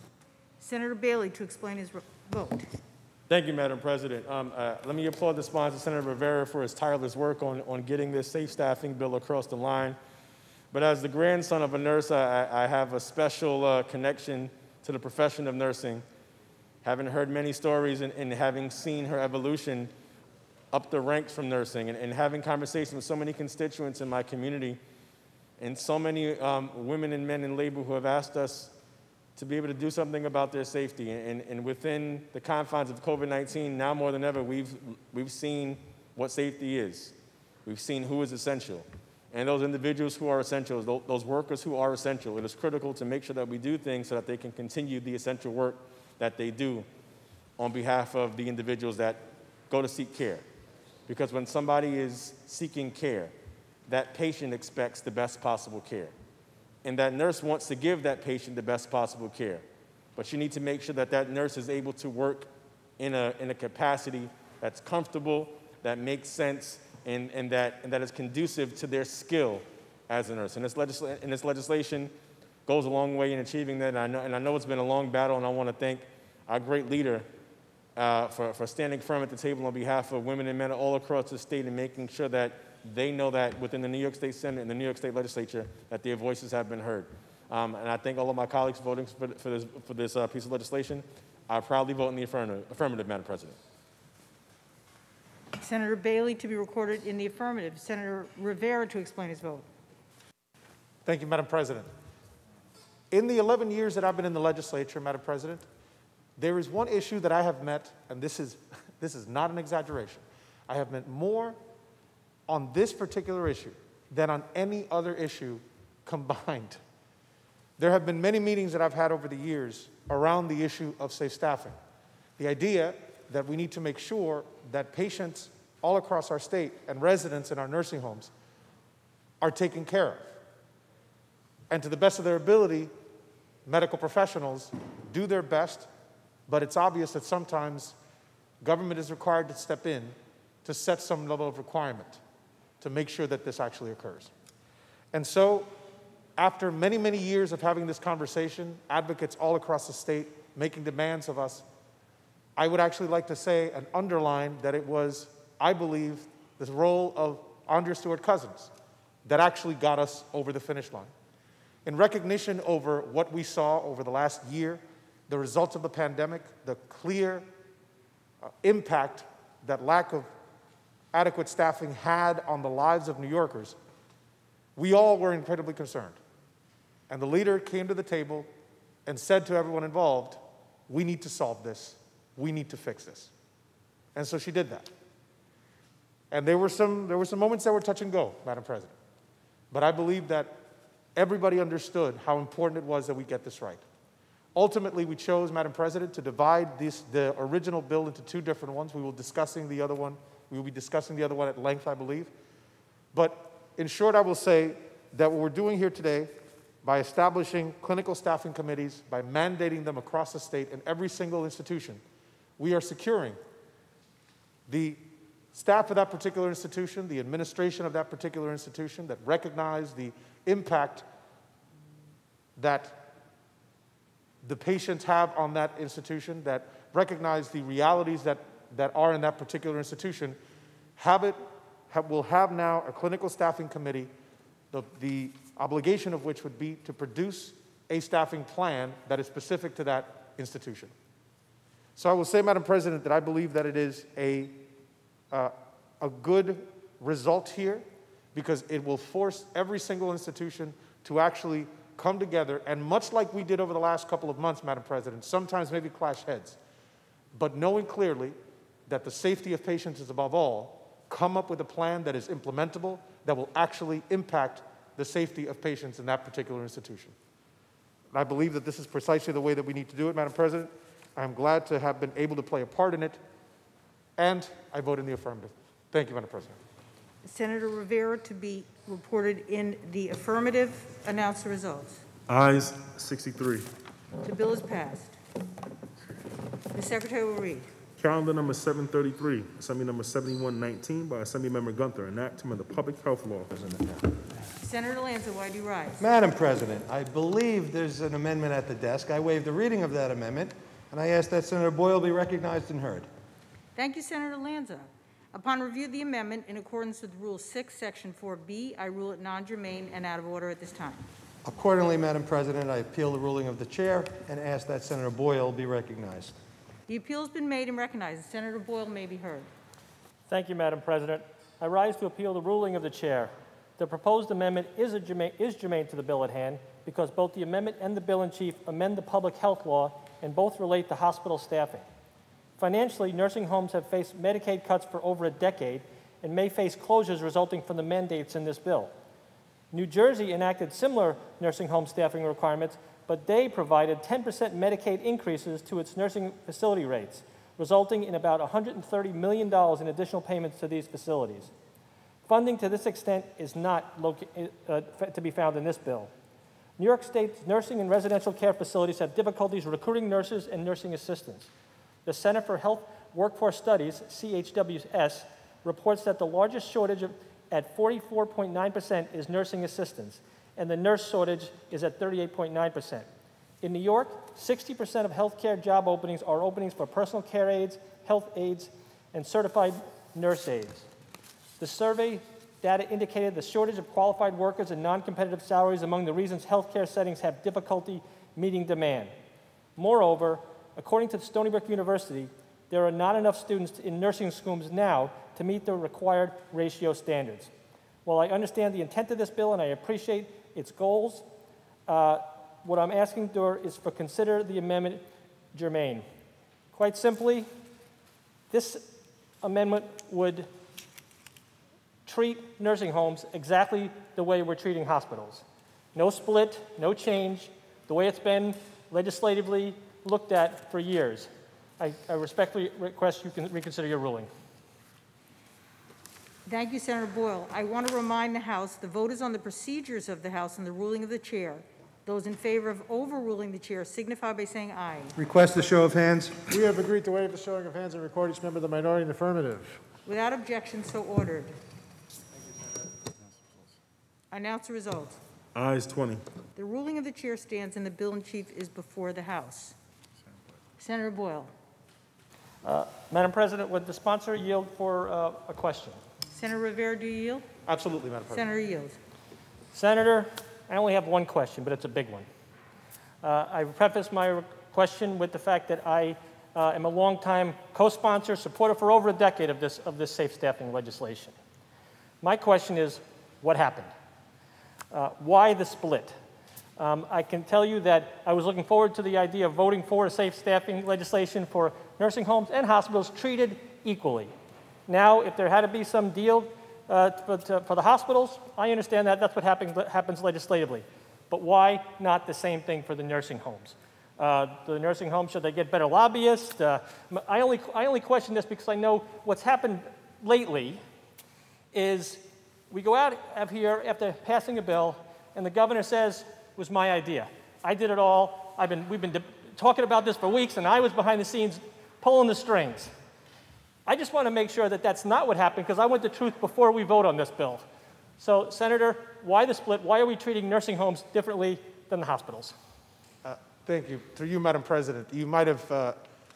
Senator Bailey to explain his ro- vote. Thank you, Madam President. Um, uh, let me applaud the sponsor, Senator Rivera, for his tireless work on, on getting this safe staffing bill across the line. But as the grandson of a nurse, I, I have a special uh, connection to the profession of nursing, having heard many stories and, and having seen her evolution up the ranks from nursing, and, and having conversations with so many constituents in my community, and so many um, women and men in labor who have asked us to be able to do something about their safety. And, and within the confines of COVID nineteen, now more than ever, we've, we've seen what safety is. We've seen who is essential. And those individuals who are essential, those workers who are essential, it is critical to make sure that we do things so that they can continue the essential work that they do on behalf of the individuals that go to seek care. Because when somebody is seeking care, that patient expects the best possible care. And that nurse wants to give that patient the best possible care. But you need to make sure that that nurse is able to work in a, in a capacity that's comfortable, that makes sense, and, and, that, and that is conducive to their skill as a nurse. And this, legisla- and this legislation goes a long way in achieving that. And I know, and I know it's been a long battle, and I want to thank our great leader uh, for, for standing firm at the table on behalf of women and men all across the state and making sure that they know that within the New York State Senate and the New York State Legislature that their voices have been heard. Um, and I thank all of my colleagues voting for, for this, for this uh, piece of legislation. I proudly vote in the affirmative, affirmative, Madam President. Senator Bailey to be recorded in the affirmative. Senator Rivera to explain his vote. Thank you, Madam President. In the eleven years that I've been in the legislature, Madam President, there is one issue that I have met, and this is, this is not an exaggeration. I have met more on this particular issue than on any other issue combined. There have been many meetings that I've had over the years around the issue of safe staffing. The idea that we need to make sure that patients all across our state and residents in our nursing homes are taken care of. And to the best of their ability, medical professionals do their best, but it's obvious that sometimes government is required to step in to set some level of requirement to make sure that this actually occurs. And so, after many, many years of having this conversation, advocates all across the state making demands of us, I would actually like to say and underline that it was, I believe, the role of Andrea Stewart Cousins that actually got us over the finish line. In recognition over what we saw over the last year, the results of the pandemic, the clear uh, impact that lack of adequate staffing had on the lives of New Yorkers, we all were incredibly concerned. And the leader came to the table and said to everyone involved, we need to solve this. We need to fix this. And so she did that. And there were some, there were some moments that were touch and go, Madam President. But I believe that everybody understood how important it was that we get this right. Ultimately, we chose, Madam President, to divide this, the original bill into two different ones. We will discussing the other one. We will be discussing the other one at length, I believe. But in short, I will say that what we're doing here today, by establishing clinical staffing committees, by mandating them across the state in every single institution, we are securing the staff of that particular institution, the administration of that particular institution that recognize the impact that the patients have on that institution, that recognize the realities that, that are in that particular institution, have it, have, will have now a clinical staffing committee, the, the obligation of which would be to produce a staffing plan that is specific to that institution. So I will say, Madam President, that I believe that it is a, uh, a good result here because it will force every single institution to actually come together and, much like we did over the last couple of months, Madam President, sometimes maybe clash heads, but knowing clearly that the safety of patients is above all, come up with a plan that is implementable, that will actually impact the safety of patients in that particular institution. And I believe that this is precisely the way that we need to do it, Madam President. I'm glad to have been able to play a part in it, and I vote in the affirmative. Thank you, Madam President. Senator Rivera to be reported in the affirmative. Announce the results. Ayes sixty-three. The bill is passed. The Secretary will read. Calendar number seven thirty-three, Assembly number seventy-one nineteen by Assemblymember Gunther, enactment of the Public Health Law. Senator Lanza, why do you rise? Madam President, I believe there's an amendment at the desk. I waive the reading of that amendment, and I ask that Senator Boyle be recognized and heard. Thank you, Senator Lanza. Upon review of the amendment, in accordance with Rule six, Section four B, I rule it non-germane and out of order at this time. Accordingly, Madam President, I appeal the ruling of the chair and ask that Senator Boyle be recognized. The appeal has been made and recognized. Senator Boyle may be heard. Thank you, Madam President. I rise to appeal the ruling of the chair. The proposed amendment is, a germane, is germane to the bill at hand because both the amendment and the bill in chief amend the public health law and both relate to hospital staffing. Financially, nursing homes have faced Medicaid cuts for over a decade and may face closures resulting from the mandates in this bill. New Jersey enacted similar nursing home staffing requirements, but they provided ten percent Medicaid increases to its nursing facility rates, resulting in about one hundred thirty million dollars in additional payments to these facilities. Funding to this extent is not uh, to be found in this bill. New York State's nursing and residential care facilities have difficulties recruiting nurses and nursing assistants. The Center for Health Workforce Studies, C H W S, reports that the largest shortage of, at forty-four point nine percent is nursing assistants, and the nurse shortage is at thirty-eight point nine percent. In New York, sixty percent of healthcare job openings are openings for personal care aides, health aides, and certified nurse aides. The survey data indicated the shortage of qualified workers and non-competitive salaries among the reasons healthcare settings have difficulty meeting demand. Moreover, according to Stony Brook University, there are not enough students in nursing schools now to meet the required ratio standards. While I understand the intent of this bill and I appreciate its goals, uh, what I'm asking for is for consider the amendment germane. Quite simply, this amendment would treat nursing homes exactly the way we're treating hospitals. No split, no change, the way it's been legislatively looked at for years. I I respectfully request you can reconsider your ruling. Thank you, Senator Boyle. I want to remind the House, the vote is on the procedures of the House and the ruling of the chair. Those in favor of overruling the chair signify by saying aye. Request a show of hands. We have agreed to waive the showing of hands and record each member of the minority in the affirmative. Without objection, so ordered. Announce the results. Ayes twenty. The ruling of the chair stands and the bill in chief is before the House. Senator Boyle. Uh, Madam President, would the sponsor yield for uh, a question? Senator Rivera, do you yield? Absolutely, Madam President. Senator yields. Senator, I only have one question, but it's a big one. Uh, I preface my question with the fact that I uh, am a longtime co-sponsor, supporter for over a decade of this, of this safe staffing legislation. My question is, what happened? Uh, why the split? Um, I can tell you that I was looking forward to the idea of voting for safe staffing legislation for nursing homes and hospitals treated equally. Now, if there had to be some deal uh, for, to, for the hospitals, I understand that. That's what happens, happens legislatively. But why not the same thing for the nursing homes? Uh, the nursing homes, should they get better lobbyists? Uh, I, only, I only question this because I know what's happened lately is we go out of here after passing a bill, and the governor says, it was my idea. I did it all. I've been, we've been talking about this for weeks, and I was behind the scenes pulling the strings. I just want to make sure that that's not what happened, because I want the truth before we vote on this bill. So, Senator, why the split? Why are we treating nursing homes differently than the hospitals? Uh, thank you. Through you, Madam President, you might have, uh,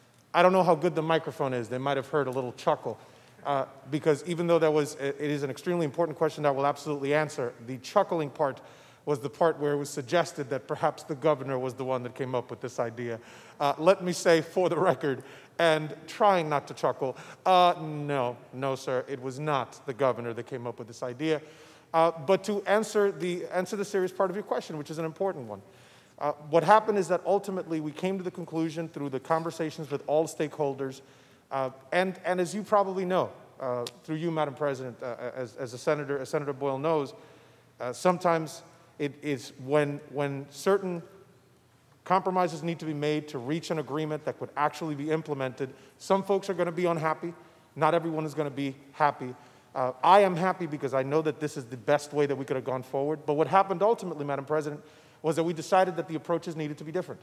I don't know how good the microphone is, they might have heard a little chuckle. Uh, because even though that was, it is an extremely important question that I will absolutely answer, the chuckling part was the part where it was suggested that perhaps the governor was the one that came up with this idea. Uh, let me say for the record, and trying not to chuckle, uh, no, no, sir, it was not the governor that came up with this idea. Uh, but to answer the, answer the serious part of your question, which is an important one, uh, what happened is that ultimately we came to the conclusion through the conversations with all stakeholders, uh, and, and as you probably know, uh, through you, Madam President, uh, as, as, a senator, as Senator Boyle knows, uh, sometimes it is when, when certain compromises need to be made to reach an agreement that could actually be implemented. Some folks are going to be unhappy. Not everyone is going to be happy. Uh, I am happy because I know that this is the best way that we could have gone forward. But what happened ultimately, Madam President, was that we decided that the approaches needed to be different.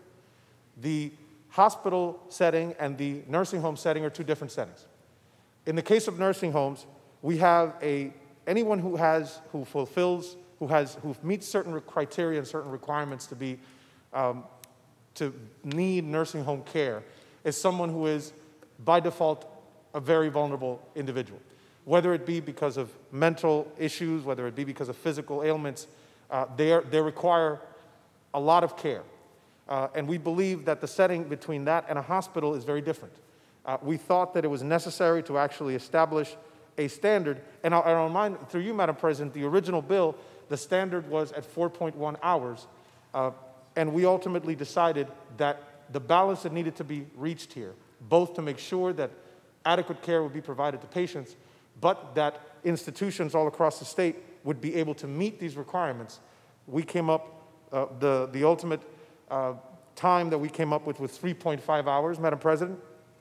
The hospital setting and the nursing home setting are two different settings. In the case of nursing homes, we have a, anyone who has, who fulfills, who has, who meets certain criteria and certain requirements to be, um, to need nursing home care is someone who is, by default, a very vulnerable individual. Whether it be because of mental issues, whether it be because of physical ailments, uh, they, are, they require a lot of care. Uh, and we believe that the setting between that and a hospital is very different. Uh, we thought that it was necessary to actually establish a standard. And I'll, I'll remind, through you, Madam President, the original bill, the standard was at four point one hours. Uh, and we ultimately decided that the balance that needed to be reached here, both to make sure that adequate care would be provided to patients, but that institutions all across the state would be able to meet these requirements. We came up, uh, the, the ultimate uh, time that we came up with was three point five hours, Madam President.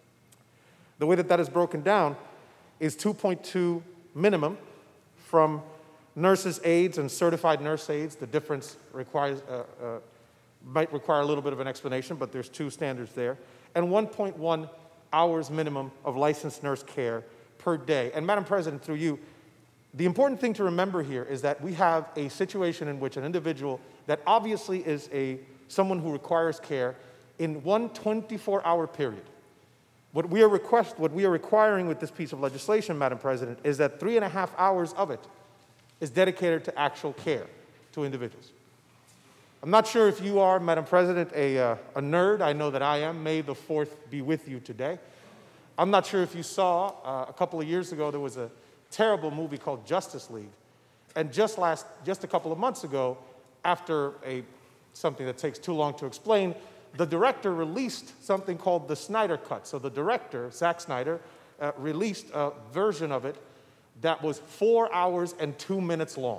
The way that that is broken down is two point two minimum from nurses' aides and certified nurse aides. The difference requires, uh, uh, might require a little bit of an explanation, but there's two standards there. And one point one hours minimum of licensed nurse care per day. And Madam President, through you, the important thing to remember here is that we have a situation in which an individual that obviously is a, someone who requires care in one twenty-four hour period. What we, are request, what we are requiring with this piece of legislation, Madam President, is that three and a half hours of it is dedicated to actual care to individuals. I'm not sure if you are, Madam President, a, uh, a nerd. I know that I am. May the fourth be with you today. I'm not sure if you saw, uh, a couple of years ago, there was a terrible movie called Justice League. And just, last, just a couple of months ago, after a, something that takes too long to explain, the director released something called the Snyder Cut. So the director, Zack Snyder, uh, released a version of it that was four hours and two minutes long.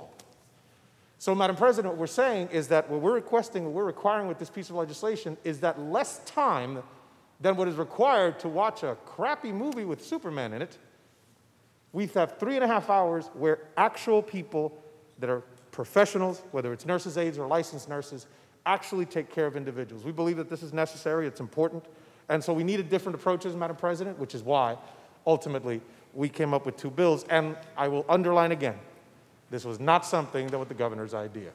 So, Madam President, what we're saying is that what we're requesting, what we're requiring with this piece of legislation is that less time than what is required to watch a crappy movie with Superman in it. We have three and a half hours where actual people that are professionals, whether it's nurses' aides or licensed nurses, actually take care of individuals. We believe that this is necessary, it's important, and so we needed different approaches, Madam President, which is why, ultimately, we came up with two bills, and I will underline again, this was not something that was the governor's idea.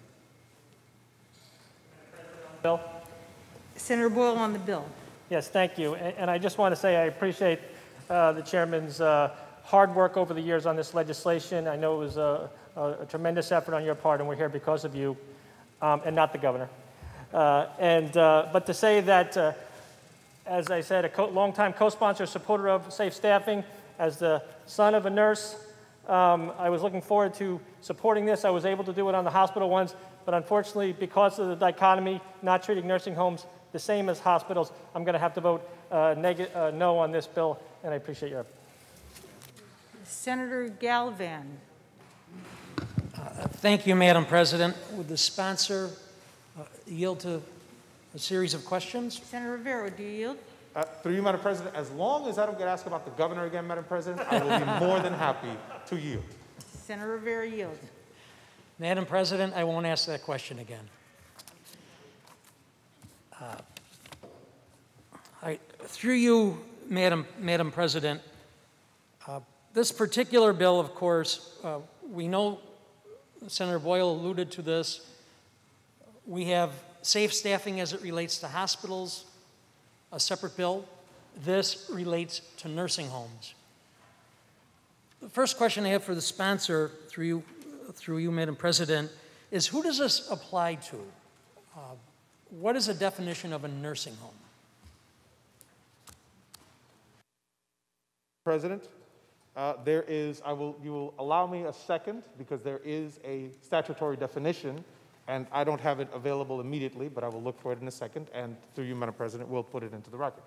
Bill? Senator Boyle on the bill. Yes, thank you. And, and I just want to say I appreciate uh, the chairman's uh, hard work over the years on this legislation. I know it was a, a, a tremendous effort on your part, and we're here because of you, um, and not the governor. Uh, and, uh, but to say that, uh, as I said, a co longtime co-sponsor, supporter of safe staffing, as the son of a nurse, um, I was looking forward to supporting this. I was able to do it on the hospital ones, but unfortunately, because of the dichotomy, not treating nursing homes the same as hospitals, I'm going to have to vote uh, neg uh, no on this bill, and I appreciate your effort. Senator Gallivan. Uh, thank you, Madam President. Would the sponsor uh, yield to a series of questions? Senator Rivera, do you yield? Uh, through you, Madam President, as long as I don't get asked about the governor again, Madam President, I will be more than happy to yield. Senator Rivera yields. Madam President, I won't ask that question again. Uh, I, through you, Madam, Madam President, uh, this particular bill, of course, uh, we know Senator Boyle alluded to this. We have safe staffing as it relates to hospitals, a separate bill. This relates to nursing homes. The first question I have for the sponsor, through you, through you, Madam President, is who does this apply to? Uh, what is the definition of a nursing home? President, uh, there is, I will, you will allow me a second because there is a statutory definition, and I don't have it available immediately, but I will look for it in a second, and through you, Madam President, we'll put it into the record.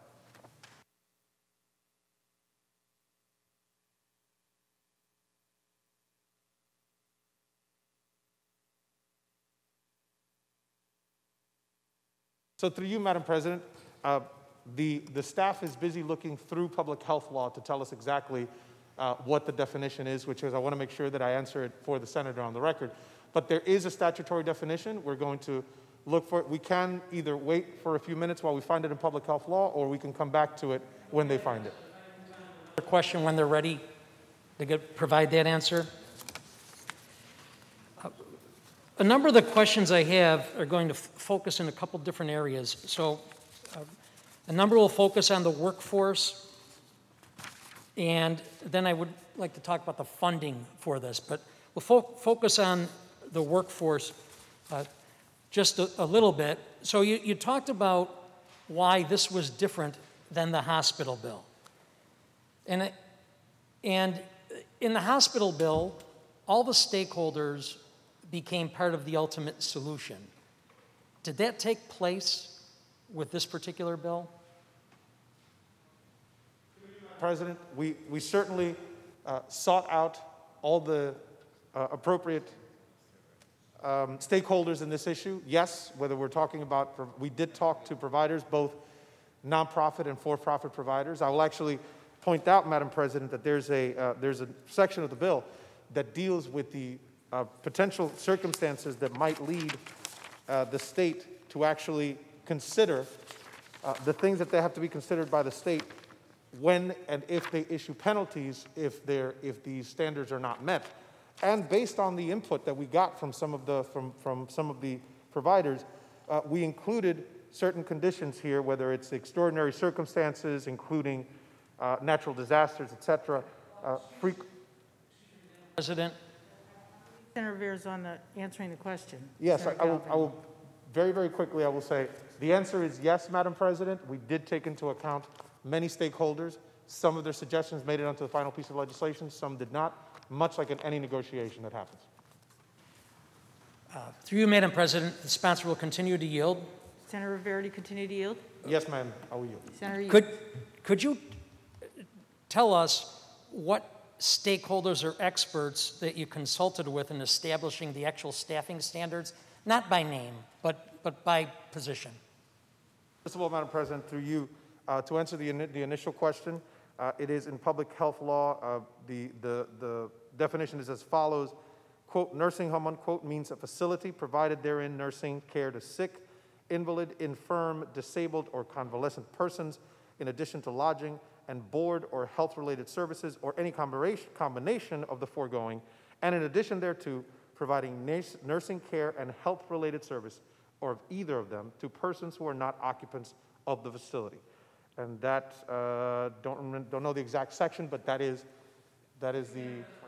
So through you, Madam President, uh, the, the staff is busy looking through public health law to tell us exactly uh, what the definition is, which is I want to make sure that I answer it for the senator on the record. But there is a statutory definition. We're going to look for it. We can either wait for a few minutes while we find it in public health law, or we can come back to it when they find it. A question when they're ready to get, provide that answer. A number of the questions I have are going to f focus in a couple different areas. So uh, a number will focus on the workforce, and then I would like to talk about the funding for this. But we'll fo focus on the workforce uh, just a, a little bit. So you, you talked about why this was different than the hospital bill. And, it, and in the hospital bill, all the stakeholders became part of the ultimate solution. Did that take place with this particular bill? President, we, we certainly uh, sought out all the uh, appropriate um, stakeholders in this issue. Yes, whether we're talking about, we did talk to providers, both nonprofit and for-profit providers. I will actually point out, Madam President, that there's a, uh, there's a section of the bill that deals with the Uh, potential circumstances that might lead uh, the state to actually consider uh, the things that they have to be considered by the state when and if they issue penalties if they're if these standards are not met. And based on the input that we got from some of the from from some of the providers, uh, we included certain conditions here, whether it's extraordinary circumstances, including uh, natural disasters, et cetera. Uh, President. Senator Rivera's on the answering the question. Yes, I, I, will, I will, very, very quickly, I will say, the answer is yes, Madam President. We did take into account many stakeholders. Some of their suggestions made it onto the final piece of legislation, some did not, much like in any negotiation that happens. Uh, through you, Madam President, the sponsor will continue to yield. Senator Rivera, do you continue to yield? Yes, ma'am, I will yield. Senator Yield. Could, could you tell us what stakeholders or experts that you consulted with in establishing the actual staffing standards, not by name, but, but by position? First of all, Madam President, through you, Uh, to answer the, ini- the initial question, uh, it is in public health law. Uh, the, the, the definition is as follows, quote, nursing home, unquote, means a facility provided therein nursing care to sick, invalid, infirm, disabled, or convalescent persons, in addition to lodging and board or health-related services, or any combination combination of the foregoing, and in addition thereto, providing nurse, nursing care and health-related service, or of either of them, to persons who are not occupants of the facility. And that, uh, don't, remem- don't know the exact section, but that is, that is the...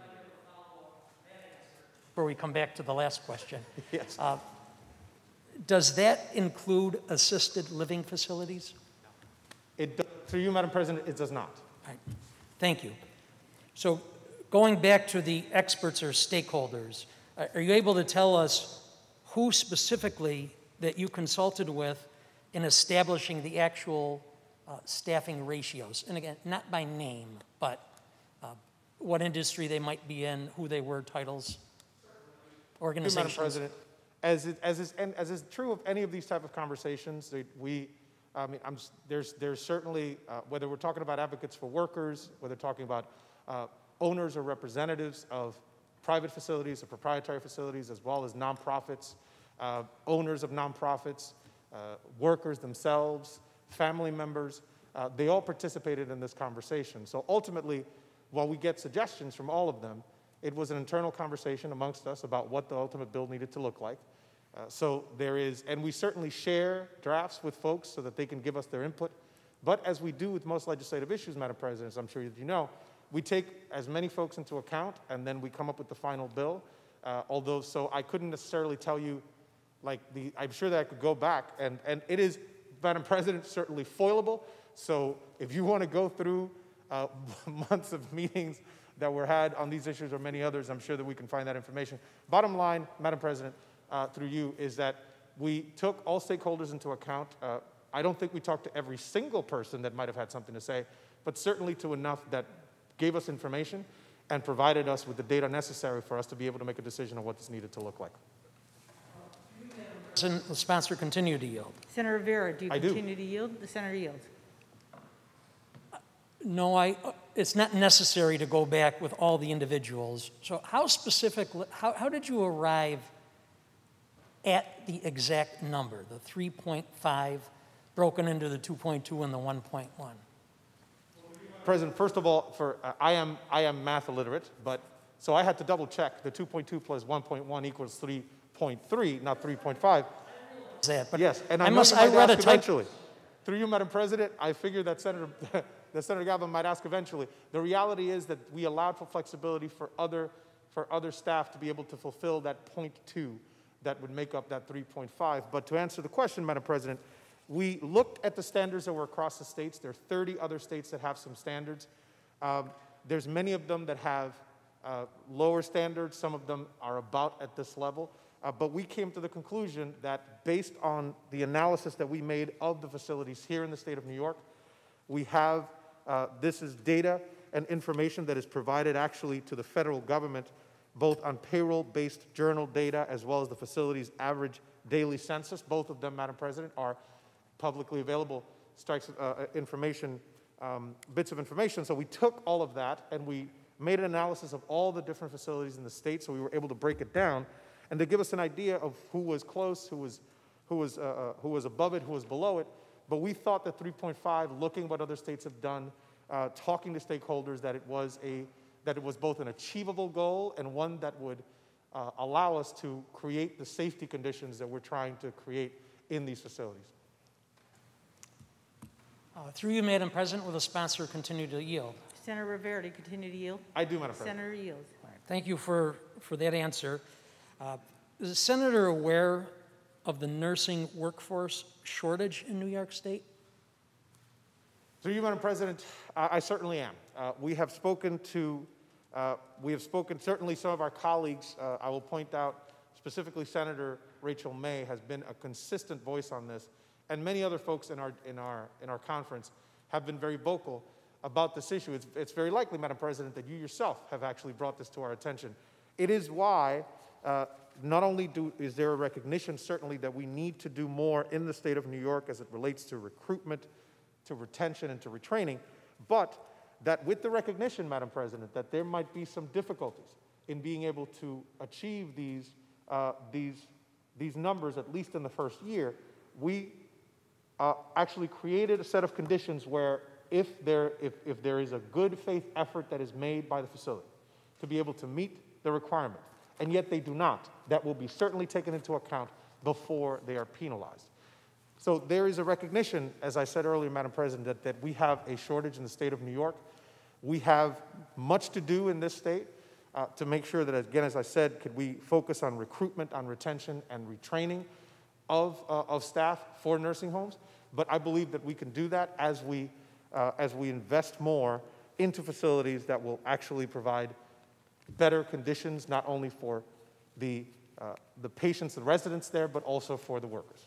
Before we come back to the last question. Yes. Uh, does that include assisted living facilities? It, do- through you, Madam President, it does not. All right. Thank you. So going back to the experts or stakeholders, uh, are you able to tell us who specifically that you consulted with in establishing the actual uh, staffing ratios? And again, not by name, but uh, what industry they might be in, who they were, titles, organizations? Madam President, as, it, as, is, and as is true of any of these type of conversations, that we, I mean, I'm, s- there's, there's certainly, uh, whether we're talking about advocates for workers, whether we're talking about uh, owners or representatives of private facilities or proprietary facilities, as well as nonprofits, uh, owners of nonprofits, uh, workers themselves, family members, uh, they all participated in this conversation. So ultimately, while we get suggestions from all of them, it was an internal conversation amongst us about what the ultimate bill needed to look like. Uh, so there is, and we certainly share drafts with folks so that they can give us their input. But as we do with most legislative issues, Madam President, as I'm sure you know, we take as many folks into account, and then we come up with the final bill. Uh, although, so I couldn't necessarily tell you, like, the, I'm sure that I could go back, and, and it is, Madam President, certainly foilable. So if you want to go through uh, months of meetings that were had on these issues or many others, I'm sure that we can find that information. Bottom line, Madam President, uh, through you, is that we took all stakeholders into account. Uh, I don't think we talked to every single person that might have had something to say, but certainly to enough that gave us information and provided us with the data necessary for us to be able to make a decision on what this needed to look like. Does the sponsor continue to yield? Senator Rivera, do you I do. continue to yield? The senator yields. No, I, it's not necessary to go back with all the individuals. So how specific, how, how did you arrive at the exact number, the three point five broken into the two point two and the one point one? President, first of all, for, uh, I, am, I am math illiterate, but so I had to double check. The two point two plus one point one equals three point three, not three point five. That, but yes, and I, I know must, you I might read a ask type. eventually. Through you, Madam President, I figured that Senator, that Senator Galvin might ask eventually. The reality is that we allowed for flexibility for other, for other staff to be able to fulfill that point two that would make up that three point five. But to answer the question, Madam President, we looked at the standards that were across the states. There are thirty other states that have some standards. Um, there's many of them that have uh, lower standards. Some of them are about at this level. Uh, but we came to the conclusion that based on the analysis that we made of the facilities here in the state of New York, we have, uh, this is data and information that is provided actually to the federal government, both on payroll-based journal data as well as the facilities' average daily census. Both of them, Madam President, are publicly available strikes, uh, information, um, bits of information. So we took all of that and we made an analysis of all the different facilities in the state, so we were able to break it down and to give us an idea of who was close, who was, who was, uh, uh, who was above it, who was below it. But we thought that three point five, looking what other states have done, uh, talking to stakeholders, that it was a, that it was both an achievable goal and one that would uh, allow us to create the safety conditions that we're trying to create in these facilities. Uh, through you, Madam President, will the sponsor continue to yield? Senator Rivera, do you continue to yield? I do, Madam President. Senator yields. All right. Thank you for, for that answer. Uh, is the senator aware of the nursing workforce shortage in New York State? Through you, Madam President, I, I certainly am. Uh, we have spoken to, uh, we have spoken, certainly some of our colleagues, uh, I will point out, specifically Senator Rachel May has been a consistent voice on this, and many other folks in our, in our, in our conference have been very vocal about this issue. It's, it's very likely, Madam President, that you yourself have actually brought this to our attention. It is why uh, not only do, is there a recognition, certainly, that we need to do more in the state of New York as it relates to recruitment, to retention and to retraining, but that with the recognition, Madam President, that there might be some difficulties in being able to achieve these, uh, these, these numbers, at least in the first year, we uh, actually created a set of conditions where if there, if, if there is a good faith effort that is made by the facility to be able to meet the requirement, and yet they do not, that will be certainly taken into account before they are penalized. So there is a recognition, as I said earlier, Madam President, that, that we have a shortage in the state of New York. We have much to do in this state uh, to make sure that, again, as I said, could we focus on recruitment, on retention, and retraining of, uh, of staff for nursing homes. But I believe that we can do that as we, uh, as we invest more into facilities that will actually provide better conditions, not only for the, uh, the patients and residents there, but also for the workers.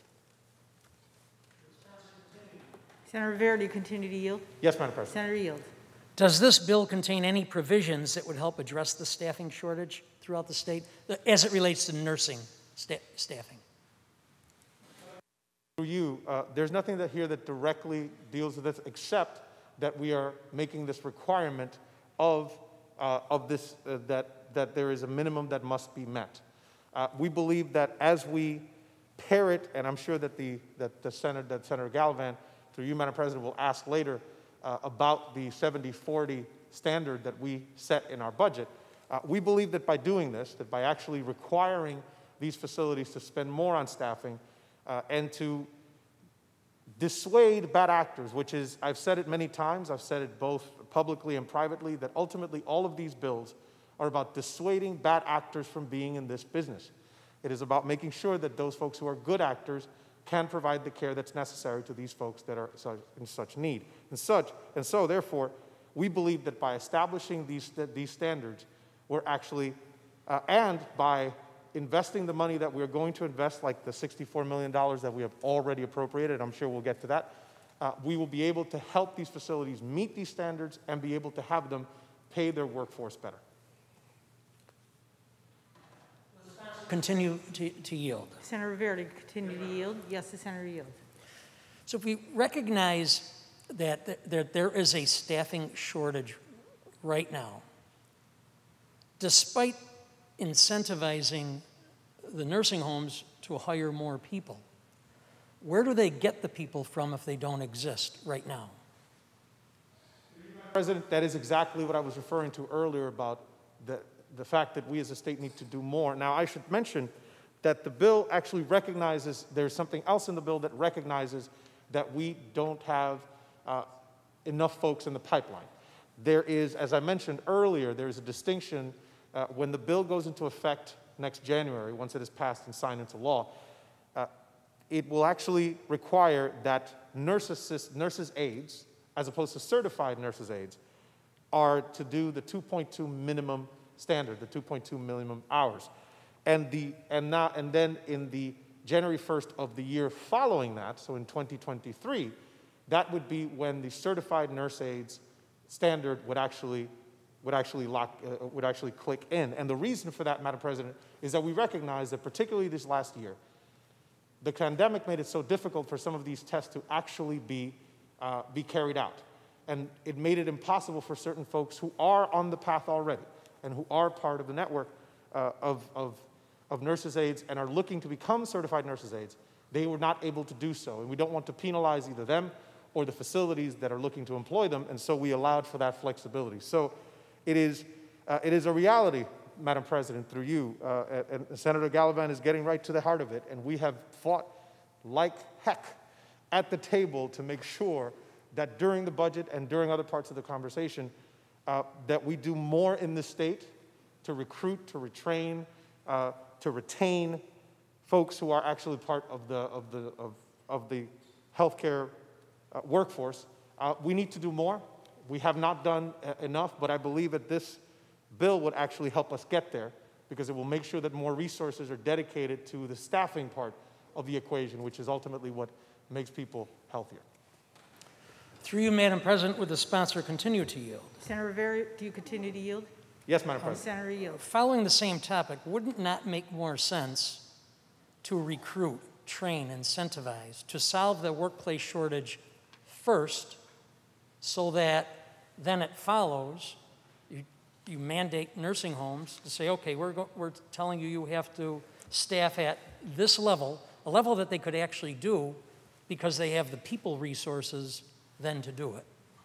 Senator Rivera, do you continue to yield? Yes, Madam President. Senator Yield. Does this bill contain any provisions that would help address the staffing shortage throughout the state as it relates to nursing sta staffing? Through you, uh, there's nothing that here that directly deals with this, except that we are making this requirement of, uh, of this, uh, that, that there is a minimum that must be met. Uh, we believe that as we pair it, and I'm sure that, the, that, the Senate, that Senator Gallivan, through you, Madam President, will ask later uh, about the seventy forty standard that we set in our budget. Uh, we believe that by doing this, that by actually requiring these facilities to spend more on staffing uh, and to dissuade bad actors, which is, I've said it many times, I've said it both publicly and privately, that ultimately all of these bills are about dissuading bad actors from being in this business. It is about making sure that those folks who are good actors can provide the care that's necessary to these folks that are in such need. And, such, and so, therefore, we believe that by establishing these, these standards, we're actually, uh, and by investing the money that we're going to invest, like the sixty-four million dollars that we have already appropriated, I'm sure we'll get to that, uh, we will be able to help these facilities meet these standards and be able to have them pay their workforce better. Continue to, to yield. Senator Rivera, to continue to yield? Yes, the Senator yield. So if we recognize that th that there is a staffing shortage right now, despite incentivizing the nursing homes to hire more people, where do they get the people from if they don't exist right now? President, that is exactly what I was referring to earlier about the the fact that we as a state need to do more. Now, I should mention that the bill actually recognizes, there's something else in the bill that recognizes that we don't have uh, enough folks in the pipeline. There is, as I mentioned earlier, there's a distinction uh, when the bill goes into effect next January, once it is passed and signed into law, uh, it will actually require that nurses, nurses aides, as opposed to certified nurses aides, are to do the two point two minimum standard, the two point two minimum hours. And, the, and, now, and then in the January first of the year following that, so in twenty twenty-three, that would be when the certified nurse aides standard would actually, would actually, lock, uh, would actually click in. And the reason for that, Madam President, is that we recognize that particularly this last year, the pandemic made it so difficult for some of these tests to actually be, uh, be carried out. And it made it impossible for certain folks who are on the path already and who are part of the network uh, of, of, of nurses' aides and are looking to become certified nurses' aides, they were not able to do so. And we don't want to penalize either them or the facilities that are looking to employ them, and so we allowed for that flexibility. So it is, uh, it is a reality, Madam President, through you, uh, and Senator Gallivan is getting right to the heart of it, and we have fought like heck at the table to make sure that during the budget and during other parts of the conversation, Uh, that we do more in the state to recruit, to retrain, uh, to retain folks who are actually part of the, of the, of, of the healthcare uh, workforce. Uh, we need to do more. We have not done uh, enough, but I believe that this bill would actually help us get there because it will make sure that more resources are dedicated to the staffing part of the equation, which is ultimately what makes people healthier. Through you, Madam President, would the sponsor continue to yield? Senator Rivera, do you continue to yield? Yes, Madam Um, President. Senator yield. Following the same topic, wouldn't it not make more sense to recruit, train, incentivize, to solve the workplace shortage first, so that then it follows, you, you mandate nursing homes to say, okay, we're, go, we're telling you you have to staff at this level, a level that they could actually do because they have the people resources then to do it.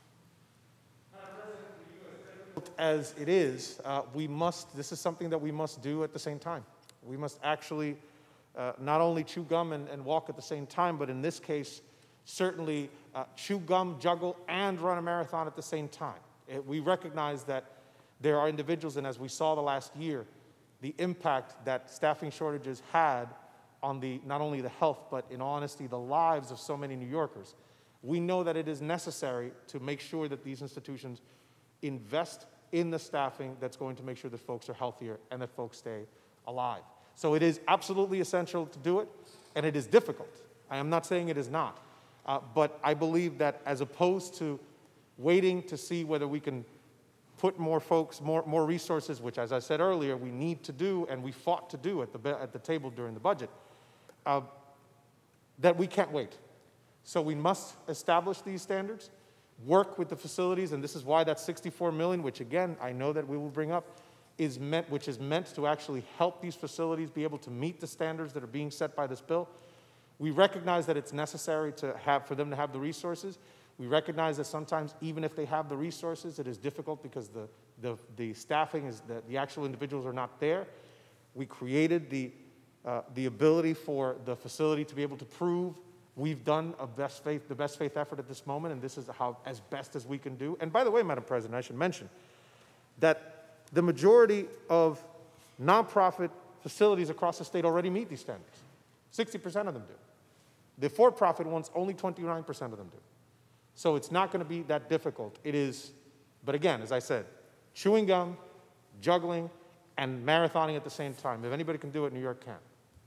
As it is, uh, we must, this is something that we must do at the same time. We must actually uh, not only chew gum and, and walk at the same time, but in this case, certainly uh, chew gum, juggle, and run a marathon at the same time. It, we recognize that there are individuals, and as we saw the last year, the impact that staffing shortages had on the, not only the health, but in all honesty, the lives of so many New Yorkers. We know that it is necessary to make sure that these institutions invest in the staffing that's going to make sure that folks are healthier and that folks stay alive. So it is absolutely essential to do it, and it is difficult. I am not saying it is not. Uh, but I believe that as opposed to waiting to see whether we can put more folks, more, more resources, which as I said earlier, we need to do and we fought to do at the, at the table during the budget, uh, that we can't wait. So we must establish these standards, work with the facilities, and this is why that sixty-four million dollars, which again, I know that we will bring up, is meant, which is meant to actually help these facilities be able to meet the standards that are being set by this bill. We recognize that it's necessary to have, for them to have the resources. We recognize that sometimes, even if they have the resources, it is difficult because the, the, the staffing is, the, the actual individuals are not there. We created the, uh, the ability for the facility to be able to prove we've done a best faith, the best faith effort at this moment, and this is how, as best as we can do. And by the way, Madam President, I should mention that the majority of nonprofit facilities across the state already meet these standards. sixty percent of them do. The for-profit ones, only twenty-nine percent of them do. So it's not going to be that difficult. It is, but again, as I said, chewing gum, juggling, and marathoning at the same time. If anybody can do it, New York can.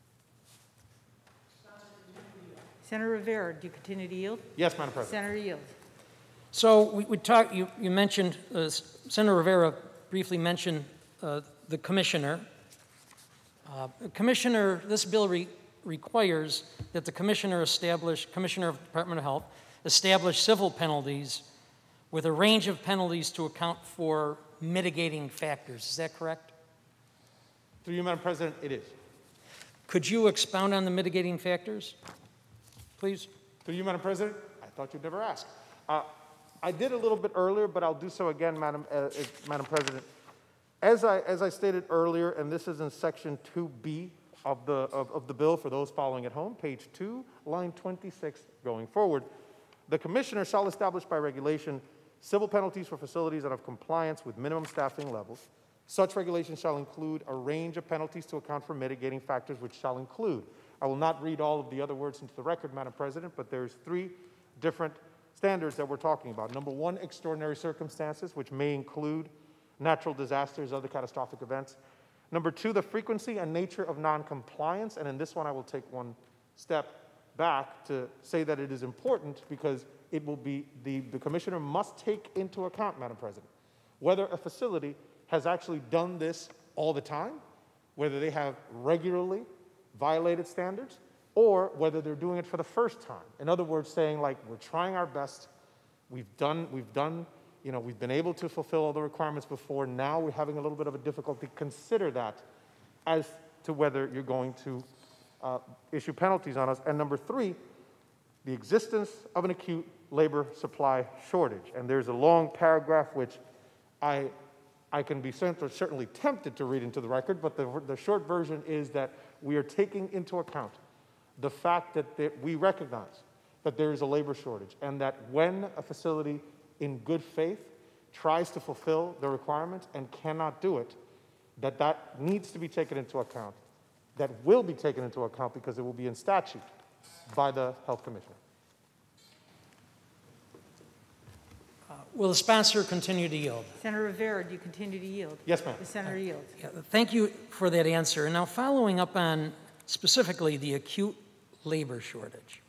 Senator Rivera, do you continue to yield? Yes, Madam President. Senator yield. So we, we talked, you, you mentioned, uh, Senator Rivera briefly mentioned uh, the commissioner. Uh, commissioner, this bill re requires that the commissioner establish, Commissioner of the Department of Health, establish civil penalties with a range of penalties to account for mitigating factors. Is that correct? Through you, Madam President, it is. Could you expound on the mitigating factors, please? Through you, Madam President, I thought you'd never ask. Uh, I did a little bit earlier, but I'll do so again, Madam, uh, uh, Madam President. As I, as I stated earlier, and this is in section two B of the, of, of the bill for those following at home, page two, line twenty-six going forward, the commissioner shall establish by regulation civil penalties for facilities that have compliance with minimum staffing levels. Such regulations shall include a range of penalties to account for mitigating factors, which shall include. I will not read all of the other words into the record, Madam President, but there's three different standards that we're talking about. Number one, extraordinary circumstances, which may include natural disasters, other catastrophic events. Number two, the frequency and nature of noncompliance, and in this one I will take one step back to say that it is important because it will be, the, the commissioner must take into account, Madam President, whether a facility has actually done this all the time, whether they have regularly violated standards, or whether they're doing it for the first time. In other words, saying like, we're trying our best, we've done, we've done, you know, we've been able to fulfill all the requirements before, now we're having a little bit of a difficulty. Consider that as to whether you're going to uh, issue penalties on us. And number three, the existence of an acute labor supply shortage. And there's a long paragraph which I, I can be certainly tempted to read into the record, but the, the short version is that we are taking into account the fact that there, we recognize that there is a labor shortage and that when a facility in good faith tries to fulfill the requirements and cannot do it, that that needs to be taken into account, that will be taken into account because it will be in statute by the Health Commissioner. Uh, will the sponsor continue to yield? Senator Rivera, do you continue to yield? Yes, ma'am. The senator yields. Yeah, thank you for that answer. And now following up on specifically the acute labor shortage.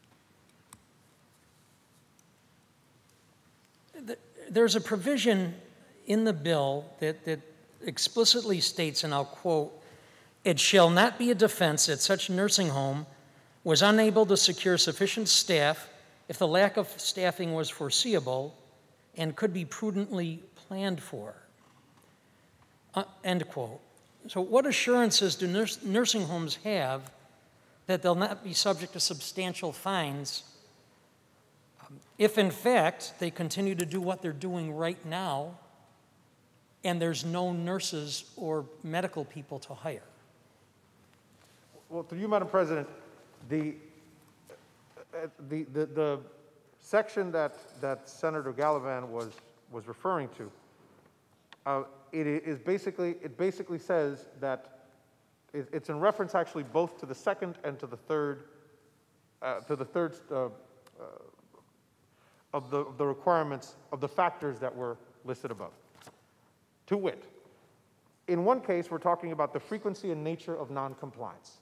There's a provision in the bill that, that explicitly states, and I'll quote, "It shall not be a defense that such nursing home was unable to secure sufficient staff if the lack of staffing was foreseeable and could be prudently planned for. Uh, end quote. So what assurances do nurse, nursing homes have that they'll not be subject to substantial fines um, if in fact they continue to do what they're doing right now and there's no nurses or medical people to hire? Well, through you, Madam President, the, uh, the, the, the section that, that Senator Gallivan was, was referring to, uh, it is basically, it basically says that it, it's in reference actually both to the second and to the third, uh, to the third uh, uh, of the, of the requirements of the factors that were listed above. To wit, in one case, we're talking about the frequency and nature of noncompliance.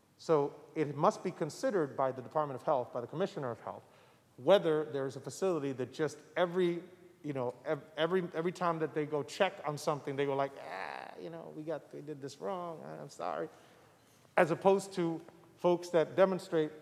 So it must be considered by the Department of Health, by the Commissioner of Health, whether there's a facility that just every, you know, every, every time that they go check on something, they go like, ah, you know, we got, we did this wrong, I'm sorry. As opposed to folks that demonstrate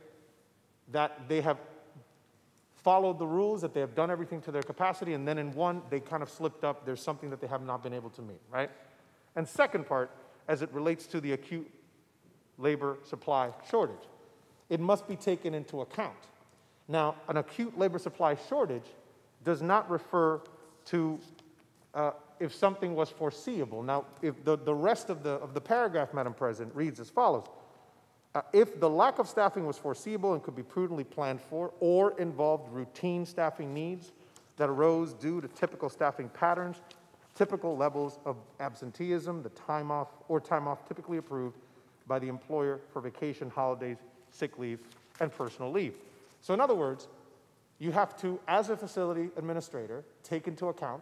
that they have followed the rules, that they have done everything to their capacity, and then in one, they kind of slipped up, there's something that they have not been able to meet, right? And second part, as it relates to the acute labor supply shortage, it must be taken into account. Now, an acute labor supply shortage does not refer to uh, if something was foreseeable. Now, if the, the rest of the, of the paragraph, Madam President, reads as follows. Uh, if the lack of staffing was foreseeable and could be prudently planned for, or involved routine staffing needs that arose due to typical staffing patterns, typical levels of absenteeism, the time off, or time off typically approved by the employer for vacation, holidays, sick leave, and personal leave. So in other words, you have to, as a facility administrator, take into account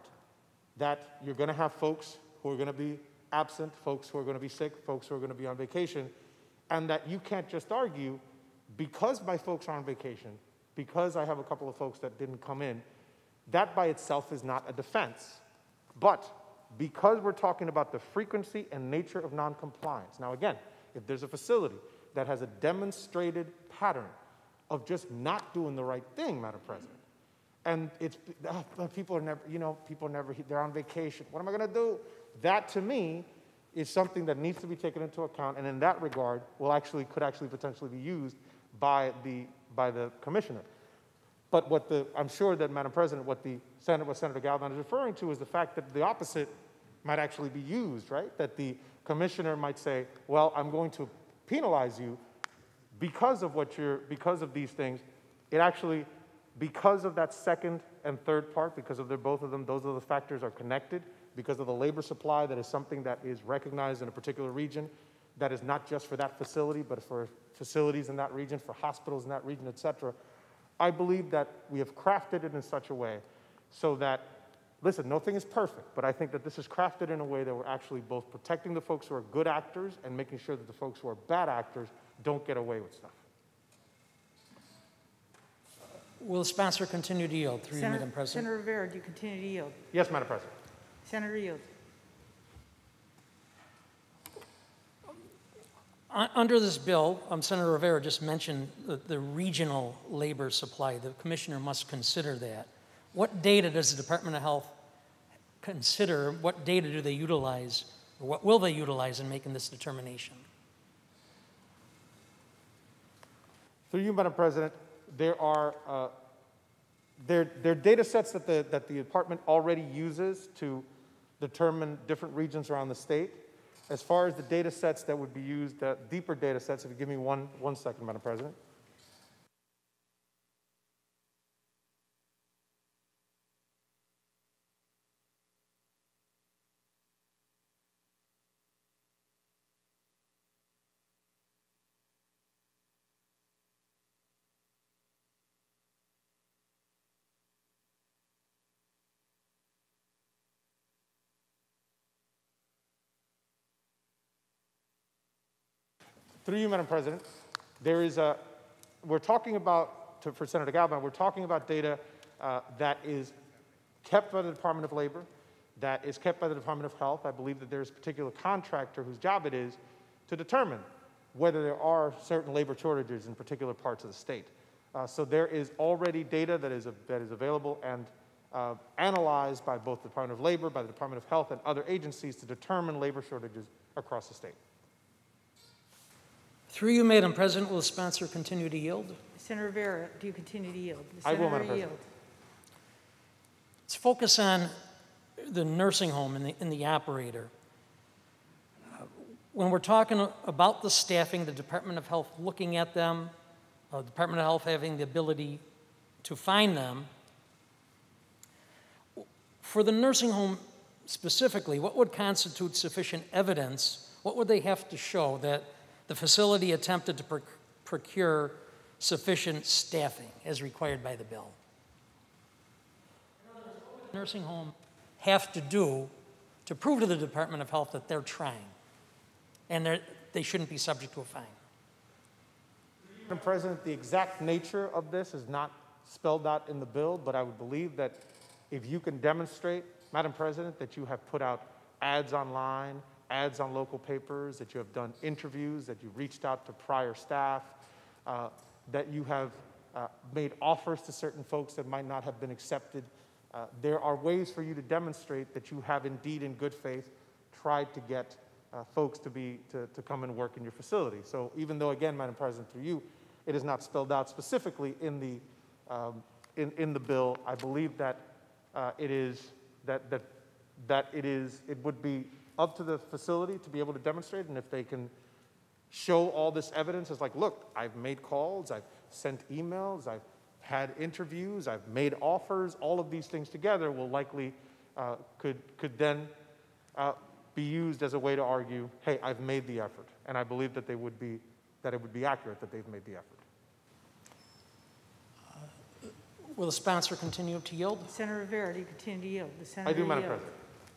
that you're going to have folks who are going to be absent, folks who are going to be sick, folks who are going to be on vacation, and that you can't just argue, because my folks are on vacation, because I have a couple of folks that didn't come in, that by itself is not a defense. But because we're talking about the frequency and nature of noncompliance, now again, if there's a facility that has a demonstrated pattern of just not doing the right thing, Madam President, and it's, uh, people are never, you know, people are never, they're on vacation, what am I gonna do? That to me is something that needs to be taken into account, and in that regard, will actually, could actually potentially be used by the, by the commissioner. But what the, I'm sure that, Madam President, what the Senate, what Senator Gallivan is referring to is the fact that the opposite might actually be used, right? That the commissioner might say, well, I'm going to penalize you because of what you're, because of these things. It actually, because of that second and third part, because of their, both of them, those are the factors are connected, because of the labor supply that is something that is recognized in a particular region, that is not just for that facility, but for facilities in that region, for hospitals in that region, et cetera. I believe that we have crafted it in such a way so that, listen, nothing is perfect, but I think that this is crafted in a way that we're actually both protecting the folks who are good actors and making sure that the folks who are bad actors don't get away with stuff. Will the sponsor continue to yield? Through you, Senator, Madam President. Senator Rivera, do you continue to yield? Yes, Madam President. Senator yield. Under this bill, um, Senator Rivera just mentioned the, the regional labor supply. The commissioner must consider that. What data does the Department of Health consider? What data do they utilize, or what will they utilize in making this determination? Through you, Madam President, there are uh, there, there are data sets that the, that the department already uses to determine different regions around the state. As far as the data sets that would be used, uh, deeper data sets, if you give me one, one second, Madam President. Through you, Madam President, there is a, we're talking about, to, for Senator Gallivan, we're talking about data uh, that is kept by the Department of Labor, that is kept by the Department of Health. I believe that there's a particular contractor whose job it is to determine whether there are certain labor shortages in particular parts of the state. Uh, so there is already data that is, that is available and uh, analyzed by both the Department of Labor, by the Department of Health, and other agencies to determine labor shortages across the state. Through you, Madam President, will the sponsor continue to yield? Senator Rivera, do you continue to yield? The I will, senator Madam President. yield. Let's focus on the nursing home and the, and the operator. Uh, When we're talking about the staffing, the Department of Health looking at them, uh, Department of Health having the ability to find them, for the nursing home specifically, what would constitute sufficient evidence? What would they have to show that the facility attempted to proc- procure sufficient staffing as required by the bill? Nursing home have to do to prove to the Department of Health that they're trying and they're, they shouldn't be subject to a fine. Madam President, the exact nature of this is not spelled out in the bill, but I would believe that if you can demonstrate, Madam President, that you have put out ads online, ads on local papers, that you have done interviews, that you reached out to prior staff, uh, that you have uh, made offers to certain folks that might not have been accepted. Uh, there are ways for you to demonstrate that you have indeed, in good faith, tried to get uh, folks to, be, to, to come and work in your facility. So even though, again, Madam President, through you, it is not spelled out specifically in the, um, in, in the bill, I believe that uh, it is, that, that, that it is, it would be up to the facility to be able to demonstrate, and if they can show all this evidence as like, look, I've made calls, I've sent emails, I've had interviews, I've made offers, all of these things together will likely, uh, could, could then uh, be used as a way to argue, hey, I've made the effort. And I believe that they would be, that it would be accurate that they've made the effort. Uh, will the sponsor continue to yield? Senator Rivera, do you continue to yield? The senator I do, Madam yield. President.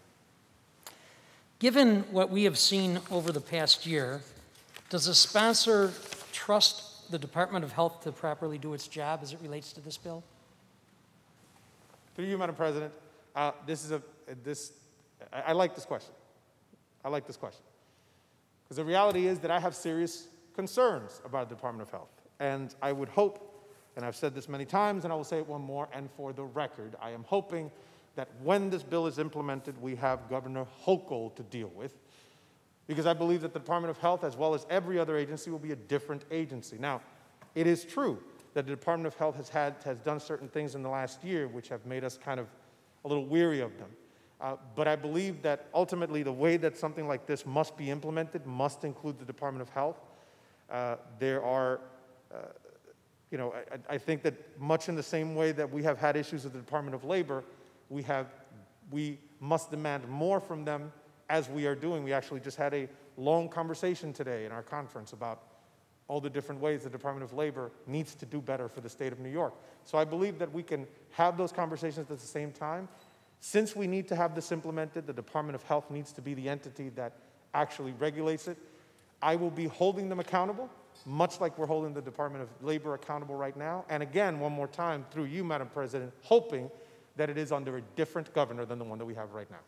Given what we have seen over the past year, does the sponsor trust the Department of Health to properly do its job as it relates to this bill? Through you, Madam President, uh, this is a, this, I, I like this question. I like this question. Because the reality is that I have serious concerns about the Department of Health. And I would hope, and I've said this many times, and I will say it one more, and for the record, I am hoping that when this bill is implemented, we have Governor Hochul to deal with, because I believe that the Department of Health, as well as every other agency, will be a different agency. Now, it is true that the Department of Health has, had, has done certain things in the last year which have made us kind of a little weary of them. Uh, but I believe that ultimately the way that something like this must be implemented must include the Department of Health. Uh, there are, uh, you know, I, I think that much in the same way that we have had issues with the Department of Labor, we have, we must demand more from them as we are doing. We actually just had a long conversation today in our conference about all the different ways the Department of Labor needs to do better for the state of New York. So I believe that we can have those conversations at the same time. Since we need to have this implemented, the Department of Health needs to be the entity that actually regulates it. I will be holding them accountable, much like we're holding the Department of Labor accountable right now. And again, one more time, through you, Madam President, hoping that it is under a different governor than the one that we have right now.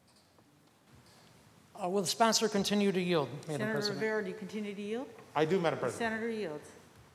Uh, will the sponsor continue to yield, Madam Senator President? Rivera, do you continue to yield? I do, Madam The President. senator yields.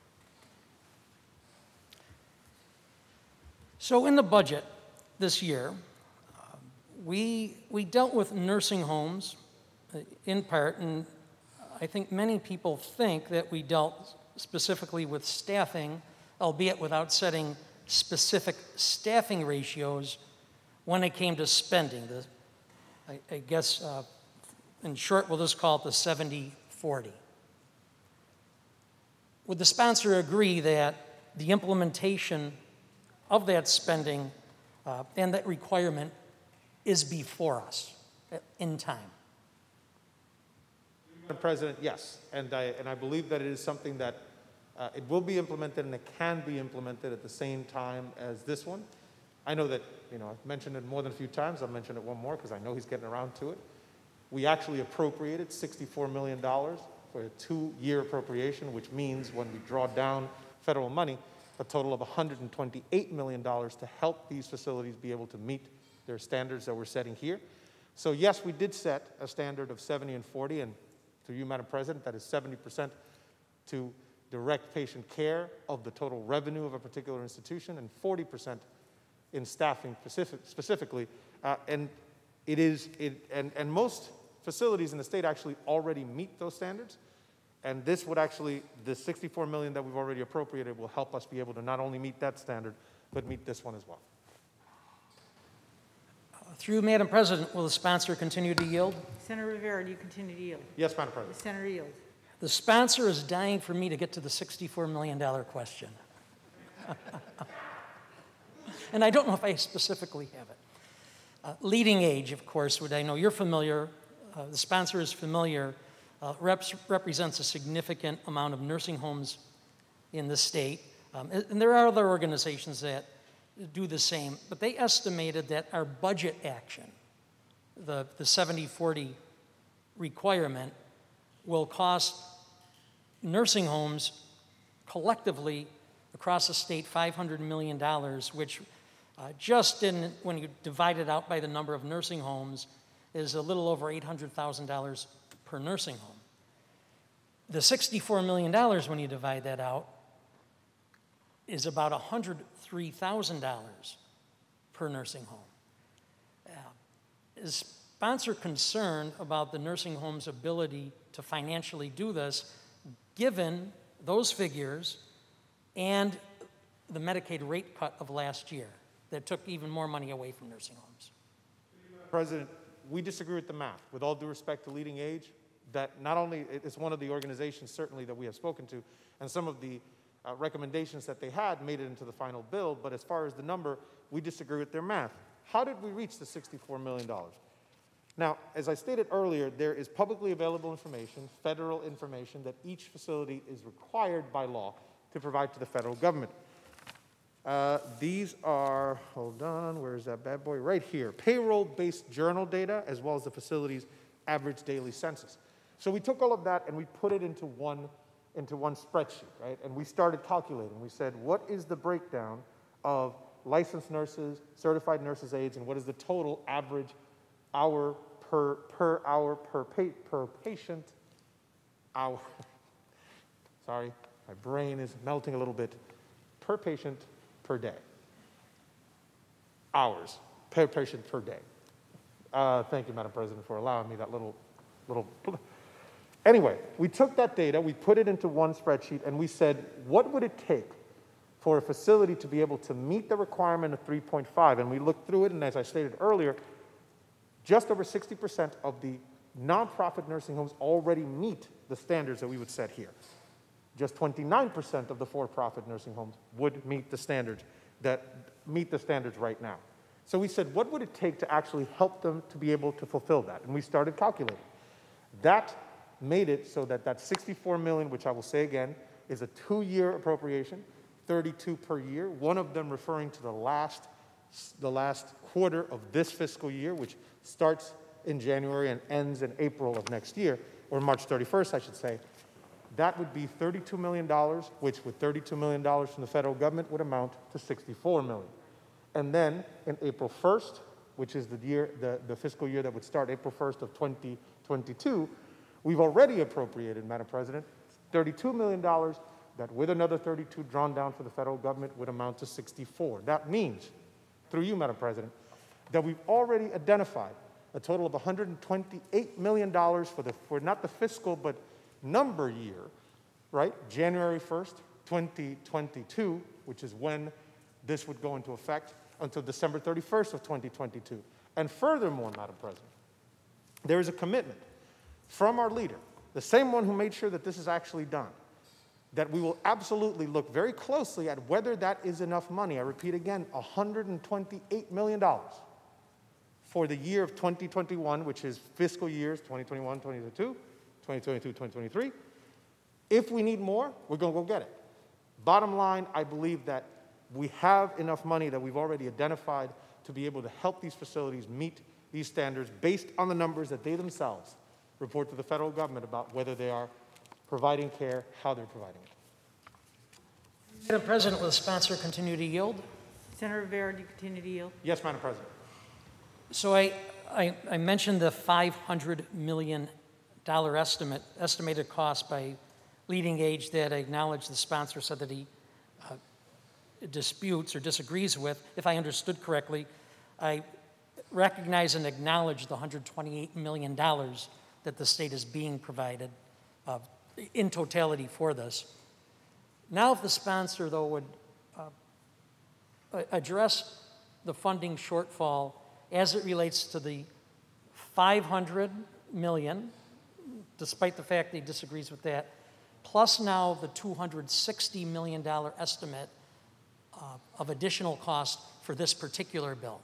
So in the budget this year, uh, we, we dealt with nursing homes uh, in part, and I think many people think that we dealt specifically with staffing, albeit without setting specific staffing ratios when it came to spending. The, I, I guess, uh, in short, we'll just call it the seventy forty. Would the sponsor agree that the implementation of that spending uh, and that requirement is before us in time? Madam President, yes. And I, and I believe that it is something that uh, it will be implemented and it can be implemented at the same time as this one. I know that, you know, I've mentioned it more than a few times. I'll mention it one more because I know he's getting around to it. We actually appropriated sixty-four million dollars for a two-year appropriation, which means when we draw down federal money, a total of one hundred twenty-eight million dollars to help these facilities be able to meet their standards that we're setting here. So yes, we did set a standard of seventy and forty, and through you, Madam President, that is seventy percent to direct patient care of the total revenue of a particular institution, and forty percent in staffing specific, specifically. Uh, and it is, it, and, and most facilities in the state actually already meet those standards. And this would actually, the sixty-four million dollars that we've already appropriated will help us be able to not only meet that standard, but meet this one as well. Through Madam President, will the sponsor continue to yield? Senator Rivera, do you continue to yield? Yes, Madam President. The senator yields. The sponsor is dying for me to get to the sixty-four million dollar question. And I don't know if I specifically have it. Uh, leading age, of course, which I know you're familiar, uh, the sponsor is familiar, uh, reps, represents a significant amount of nursing homes in the state. Um, and, and there are other organizations that do the same, but they estimated that our budget action, the, the seventy forty requirement, will cost nursing homes collectively across the state five hundred million dollars, which uh, just in, when you divide it out by the number of nursing homes, is a little over eight hundred thousand dollars per nursing home. The sixty-four million dollars, when you divide that out, is about one hundred three thousand dollars per nursing home. Uh, is sponsor concerned about the nursing home's ability to financially do this, given those figures and the Medicaid rate cut of last year that took even more money away from nursing homes? President, we disagree with the math. With all due respect to Leading Age, that not only it's one of the organizations certainly that we have spoken to, and some of the uh, recommendations that they had made it into the final bill, but as far as the number, we disagree with their math. How did we reach the sixty-four million dollars? Now, as I stated earlier, there is publicly available information, federal information, that each facility is required by law to provide to the federal government. Uh, these are, hold on, where is that bad boy? Right here, payroll-based journal data, as well as the facility's average daily census. So we took all of that and we put it into one, into one spreadsheet, right? And we started calculating. We said, what is the breakdown of licensed nurses, certified nurses' aides, and what is the total average hour per, per hour per, pa per patient hour? Sorry, my brain is melting a little bit. Per patient per day. Hours per patient per day. Uh, thank you, Madam President, for allowing me that little, little. Anyway, we took that data, we put it into one spreadsheet, and we said, what would it take for a facility to be able to meet the requirement of three point five? And we looked through it, and as I stated earlier, just over sixty percent of the nonprofit nursing homes already meet the standards that we would set here. Just twenty-nine percent of the for-profit nursing homes would meet the standards that meet the standards right now. So we said, what would it take to actually help them to be able to fulfill that? And we started calculating. That made it so that that sixty-four million, which I will say again, is a two-year appropriation, thirty-two per year, one of them referring to the last, the last quarter of this fiscal year, which starts in January and ends in April of next year, or March thirty-first, I should say. That would be thirty-two million dollars, which with thirty-two million dollars from the federal government would amount to sixty-four million dollars. And then in April first, which is the year, the, the fiscal year that would start April first of twenty twenty-two, we've already appropriated, Madam President, thirty-two million dollars that with another thirty-two drawn down for the federal government would amount to sixty-four. That means, through you, Madam President, that we've already identified a total of one hundred twenty-eight million dollars for, the, for not the fiscal, but number year, right? January first, twenty twenty-two, which is when this would go into effect, until December thirty-first of twenty twenty-two. And furthermore, Madam President, there is a commitment from our leader, the same one who made sure that this is actually done, that we will absolutely look very closely at whether that is enough money. I repeat again, one hundred twenty-eight million dollars for the year of twenty twenty-one, which is fiscal years twenty twenty-one, twenty twenty-two, twenty twenty-two, twenty twenty-three. If we need more, we're going to go get it. Bottom line, I believe that we have enough money that we've already identified to be able to help these facilities meet these standards based on the numbers that they themselves report to the federal government about whether they are providing care, how they're providing it. Madam President, will the sponsor continue to yield? Senator Rivera, do you continue to yield? Yes, Madam President. So I, I, I mentioned the five hundred million dollars estimate, estimated cost by leading age that I acknowledge the sponsor said that he uh, disputes or disagrees with, if I understood correctly, I recognize and acknowledge the one hundred twenty-eight million dollars that the state is being provided uh, in totality for this. Now, if the sponsor, though, would uh, address the funding shortfall as it relates to the five hundred million dollars, despite the fact that he disagrees with that, plus now the two hundred sixty million dollars estimate uh, of additional cost for this particular bill.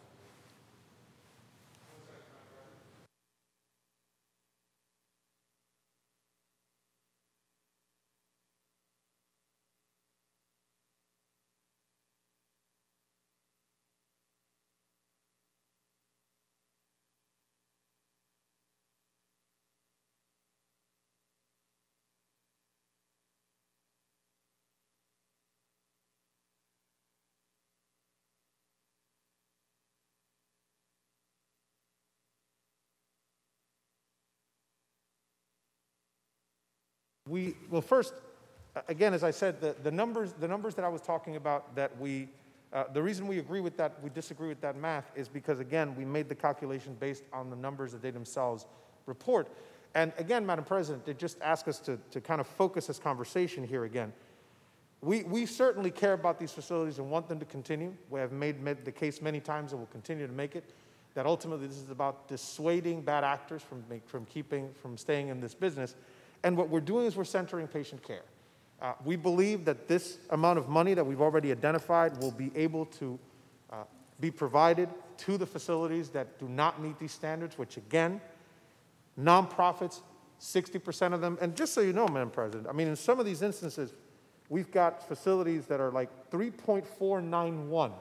We, well, first, again, as I said, the, the numbers, the numbers that I was talking about that we, uh, the reason we agree with that, we disagree with that math is because, again, we made the calculation based on the numbers that they themselves report. And again, Madam President, they just ask us to, to kind of focus this conversation here again. We, we certainly care about these facilities and want them to continue. We have made, made the case many times and will continue to make it, that ultimately this is about dissuading bad actors from, make, from keeping, from staying in this business. And what we're doing is we're centering patient care. Uh, we believe that this amount of money that we've already identified will be able to uh, be provided to the facilities that do not meet these standards, which again, nonprofits, sixty percent of them, and just so you know, Madam President, I mean, in some of these instances, we've got facilities that are like three point four nine one.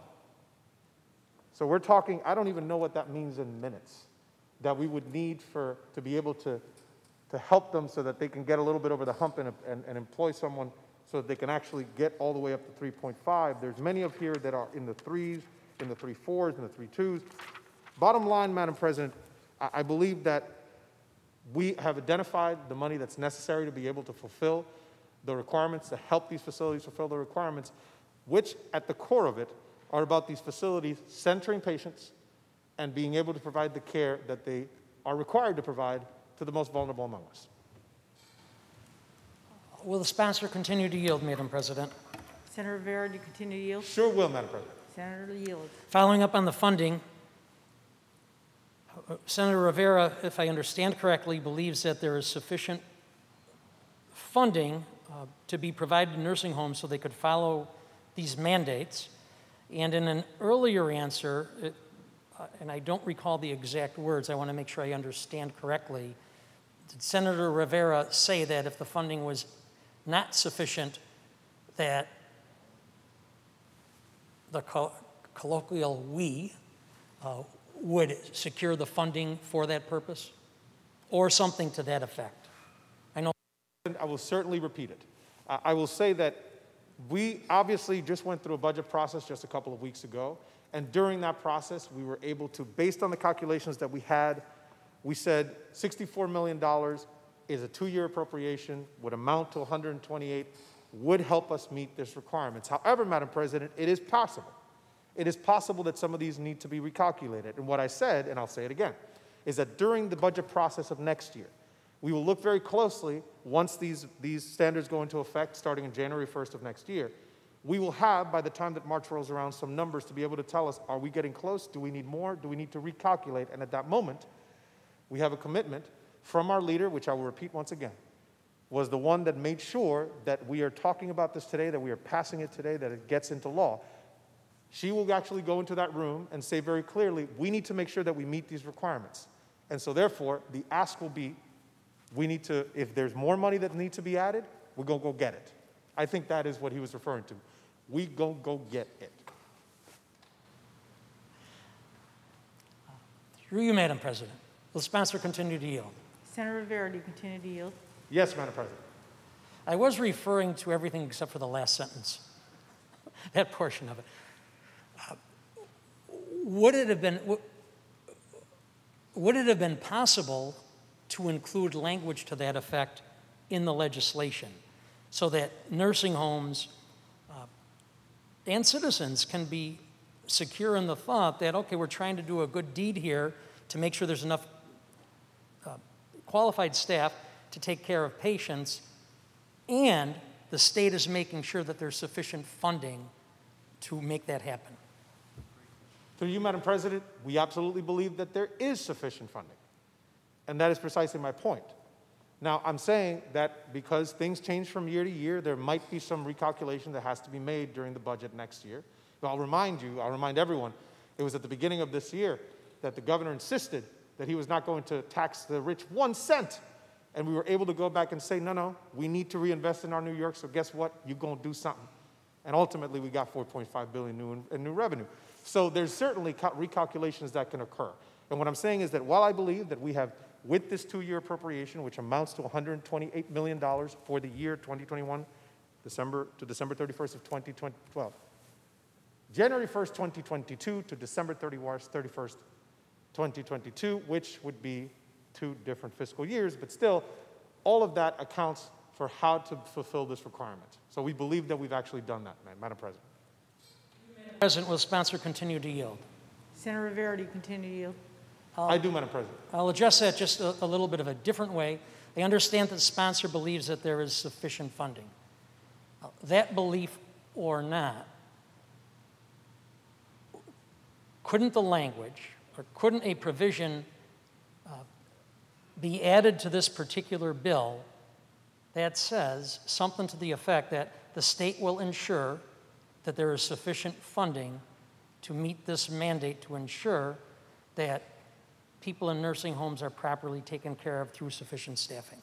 So we're talking, I don't even know what that means in minutes, that we would need for, to be able to to help them so that they can get a little bit over the hump and, and, and employ someone so that they can actually get all the way up to three point five. There's many of here that are in the threes, in the three fours, in the three twos. Bottom line, Madam President, I, I believe that we have identified the money that's necessary to be able to fulfill the requirements, to help these facilities fulfill the requirements, which at the core of it are about these facilities centering patients and being able to provide the care that they are required to provide to the most vulnerable among us. Will the sponsor continue to yield, Madam President? Senator Rivera, do you continue to yield? Sure will, Madam President. Senator yield. Following up on the funding, Senator Rivera, if I understand correctly, believes that there is sufficient funding uh, to be provided to nursing homes so they could follow these mandates. And in an earlier answer, it, uh, and I don't recall the exact words, I want to make sure I understand correctly, did Senator Rivera say that if the funding was not sufficient, that the co colloquial we uh, would secure the funding for that purpose, or something to that effect? I know. I will certainly repeat it. Uh, I will say that we obviously just went through a budget process just a couple of weeks ago, and during that process, we were able to, based on the calculations that we had, we said sixty-four million dollars is a two-year appropriation, would amount to one hundred twenty-eight, would help us meet these requirements. However, Madam President, it is possible. It is possible that some of these need to be recalculated. And what I said, and I'll say it again, is that during the budget process of next year, we will look very closely once these, these standards go into effect starting in January first of next year. We will have, by the time that March rolls around, some numbers to be able to tell us, are we getting close? Do we need more? Do we need to recalculate? And at that moment, we have a commitment from our leader, which I will repeat once again, was the one that made sure that we are talking about this today, that we are passing it today, that it gets into law. She will actually go into that room and say very clearly, we need to make sure that we meet these requirements. And so therefore, the ask will be, we need to, if there's more money that needs to be added, we're going to go get it. I think that is what he was referring to. We go go get it. Through you, Madam President. Will the sponsor continue to yield? Senator Rivera, do you continue to yield? Yes, Madam President. I was referring to everything except for the last sentence, that portion of it. Uh, would it have been, would it have been possible to include language to that effect in the legislation? so that nursing homes uh, and citizens can be secure in the thought that, okay, we're trying to do a good deed here to make sure there's enough uh, qualified staff to take care of patients, and the state is making sure that there's sufficient funding to make that happen. Through you, Madam President, we absolutely believe that there is sufficient funding. And that is precisely my point. Now, I'm saying that because things change from year to year, there might be some recalculation that has to be made during the budget next year. But I'll remind you, I'll remind everyone, it was at the beginning of this year that the governor insisted that he was not going to tax the rich one cent. And we were able to go back and say, no, no, we need to reinvest in our New York, so guess what? You're going to do something. And ultimately, we got four point five billion dollars new in, in new revenue. So there's certainly recalculations that can occur. And what I'm saying is that while I believe that we have, with this two-year appropriation, which amounts to one hundred twenty-eight million dollars for the year twenty twenty-one, December to December thirty-first of twenty twelve, January first, twenty twenty-two to December thirty-first, twenty twenty-two, which would be two different fiscal years, but still, all of that accounts for how to fulfill this requirement. So we believe that we've actually done that, Madam President. President, will sponsor continue to yield? Senator Rivera, do you continue to yield? I'll, I do, Madam President. I'll address that just a, a little bit of a different way. I understand that the sponsor believes that there is sufficient funding. Uh, that belief or not, couldn't the language or couldn't a provision uh, be added to this particular bill that says something to the effect that the state will ensure that there is sufficient funding to meet this mandate to ensure that people in nursing homes are properly taken care of through sufficient staffing?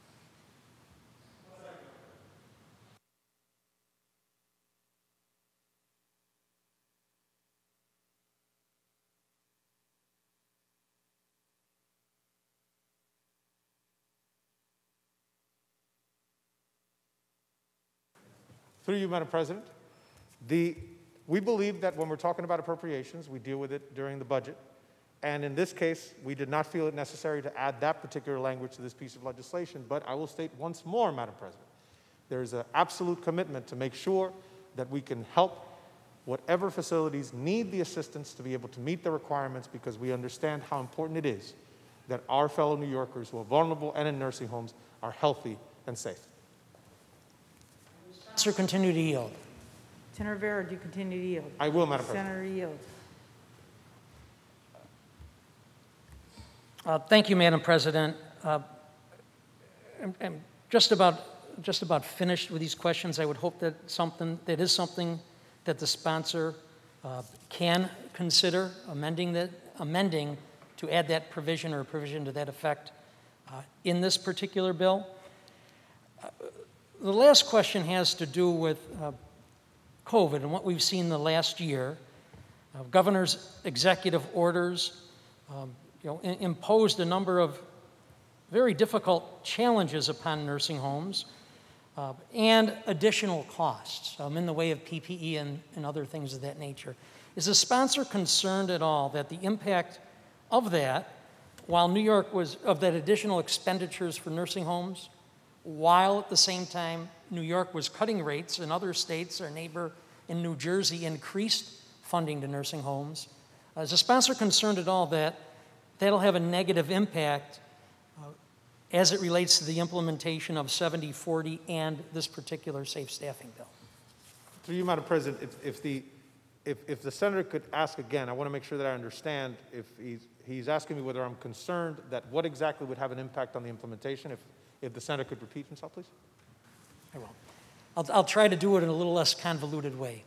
Through you, Madam President, the, we believe that when we're talking about appropriations, we deal with it during the budget. And in this case, we did not feel it necessary to add that particular language to this piece of legislation. But I will state once more, Madam President, there is an absolute commitment to make sure that we can help whatever facilities need the assistance to be able to meet the requirements, because we understand how important it is that our fellow New Yorkers who are vulnerable and in nursing homes are healthy and safe. Sir, continue to yield. Senator Rivera, do you continue to yield? I will, Madam President. Senator yield. Uh, thank you, Madam President. Uh, I'm, I'm just about just about finished with these questions. I would hope that something that is something that the sponsor uh, can consider amending that amending to add that provision or a provision to that effect uh, in this particular bill. Uh, the last question has to do with uh, COVID and what we've seen the last year. Uh, governor's executive orders um, you know, i- imposed a number of very difficult challenges upon nursing homes uh, and additional costs um, in the way of P P E and, and other things of that nature. Is the sponsor concerned at all that the impact of that, while New York was, of that additional expenditures for nursing homes, while at the same time New York was cutting rates and other states, our neighbor in New Jersey, increased funding to nursing homes, uh, is the sponsor concerned at all that that'll have a negative impact uh, as it relates to the implementation of seventy forty and this particular safe staffing bill? Through you, Madam President, if, if, the, if, if the senator could ask again, I want to make sure that I understand if he's, he's asking me whether I'm concerned that what exactly would have an impact on the implementation. If, if the senator could repeat himself, please. I will. I'll, I'll try to do it in a little less convoluted way.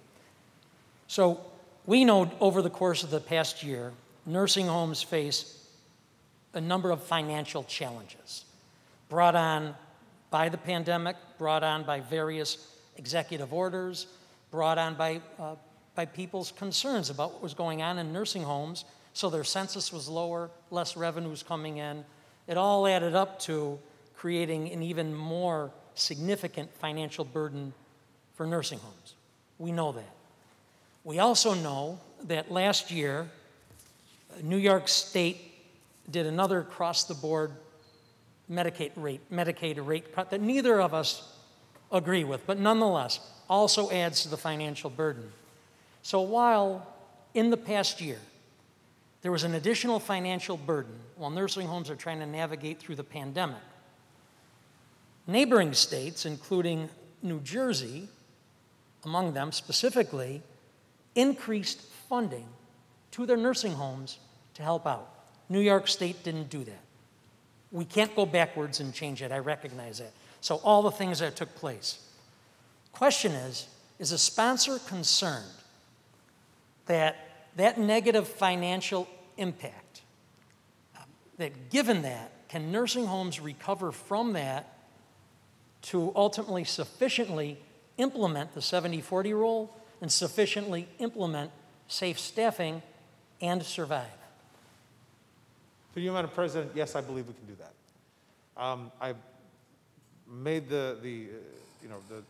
So we know over the course of the past year, nursing homes face a number of financial challenges brought on by the pandemic, brought on by various executive orders, brought on by, uh, by people's concerns about what was going on in nursing homes. So their census was lower, less revenues coming in. It all added up to creating an even more significant financial burden for nursing homes. We know that. We also know that last year, New York State did another across-the-board Medicaid rate, Medicaid rate cut that neither of us agree with, but nonetheless also adds to the financial burden. So while in the past year there was an additional financial burden while nursing homes are trying to navigate through the pandemic, neighboring states, including New Jersey, among them specifically, increased funding to their nursing homes to help out. New York State didn't do that. We can't go backwards and change it, I recognize that. So all the things that took place. Question is, is a sponsor concerned that that negative financial impact, uh, that given that, can nursing homes recover from that to ultimately sufficiently implement the seventy forty rule and sufficiently implement safe staffing and survive? Through you, Madam President, yes, I believe we can do that. Um, I made the, the uh, you know, the,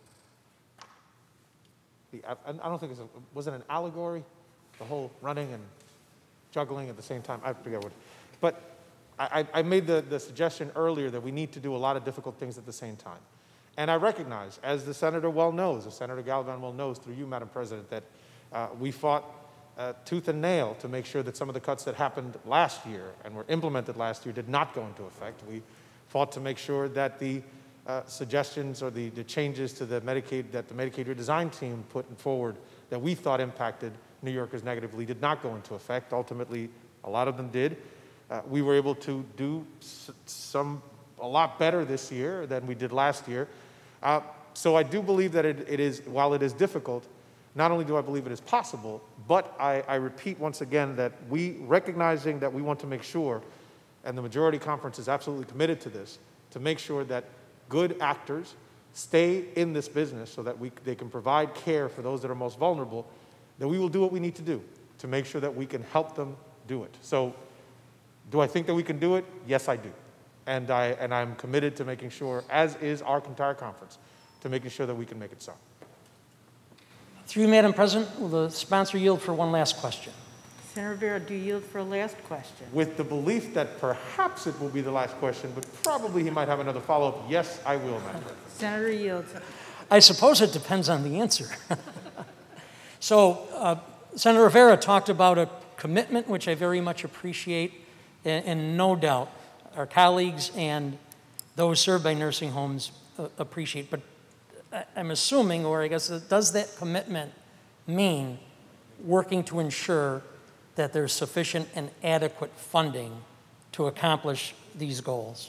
the I, I don't think it's a, was it an allegory? The whole running and juggling at the same time, I forget what. But I, I made the, the suggestion earlier that we need to do a lot of difficult things at the same time. And I recognize, as the Senator well knows, as Senator Gallivan well knows through you, Madam President, that uh, we fought uh, tooth and nail to make sure that some of the cuts that happened last year and were implemented last year did not go into effect. We fought to make sure that the uh, suggestions or the, the changes to the Medicaid, that the Medicaid redesign team put forward that we thought impacted New Yorkers negatively did not go into effect. Ultimately, a lot of them did. Uh, we were able to do s some a lot better this year than we did last year. Uh, so I do believe that it, it is, while it is difficult, not only do I believe it is possible, but I, I repeat once again that we, recognizing that we want to make sure, and the majority conference is absolutely committed to this, to make sure that good actors stay in this business so that we, they can provide care for those that are most vulnerable, that we will do what we need to do to make sure that we can help them do it. So do I think that we can do it? Yes, I do. And, I, and I'm committed to making sure, as is our entire conference, to making sure that we can make it so. Through you, Madam President, will the sponsor yield for one last question? Senator Rivera, do you yield for a last question? With the belief that perhaps it will be the last question, but probably he might have another follow-up, yes, I will, Madam President. Senator yields. I suppose it depends on the answer. So uh, Senator Rivera talked about a commitment, which I very much appreciate, and, and no doubt our colleagues and those served by nursing homes uh, appreciate. But I'm assuming, or I guess, does that commitment mean working to ensure that there's sufficient and adequate funding to accomplish these goals?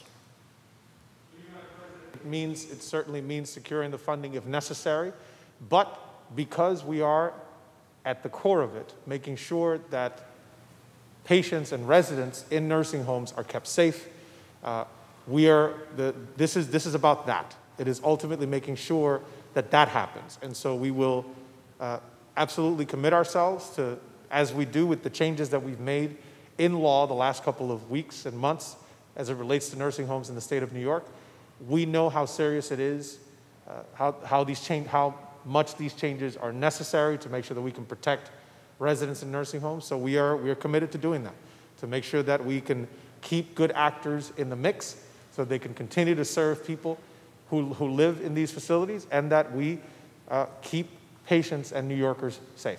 It means, it certainly means securing the funding if necessary, but because we are at the core of it, making sure that patients and residents in nursing homes are kept safe, uh, we are, the, this, is, this is about that. It is ultimately making sure that that happens. And so we will uh, absolutely commit ourselves to, as we do with the changes that we've made in law the last couple of weeks and months as it relates to nursing homes in the state of New York. We know how serious it is, uh, how, how, these change, how much these changes are necessary to make sure that we can protect residents in nursing homes. So we are, we are committed to doing that, to make sure that we can keep good actors in the mix so they can continue to serve people who, who live in these facilities, and that we uh, keep patients and New Yorkers safe.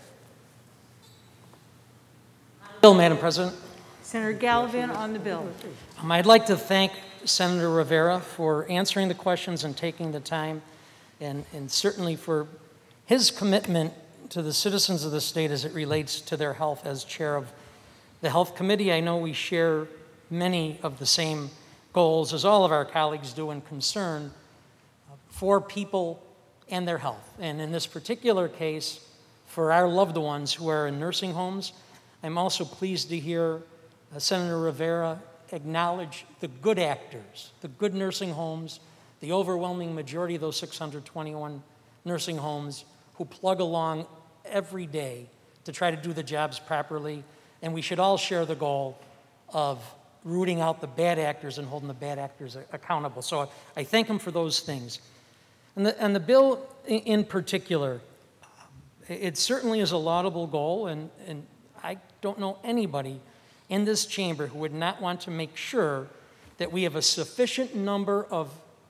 Bill, Madam President. Senator Gallivan on the bill. Um, I'd like to thank Senator Rivera for answering the questions and taking the time, and, and certainly for his commitment to the citizens of the state as it relates to their health. As chair of the Health Committee, I know we share many of the same goals as all of our colleagues do in concern for people and their health. And in this particular case, for our loved ones who are in nursing homes, I'm also pleased to hear uh, Senator Rivera acknowledge the good actors, the good nursing homes, the overwhelming majority of those six hundred twenty-one nursing homes who plug along every day to try to do the jobs properly. And we should all share the goal of rooting out the bad actors and holding the bad actors accountable. So I thank him for those things. And the, and the bill in particular, it certainly is a laudable goal, and, and I don't know anybody in this chamber who would not want to make sure that we have a sufficient number of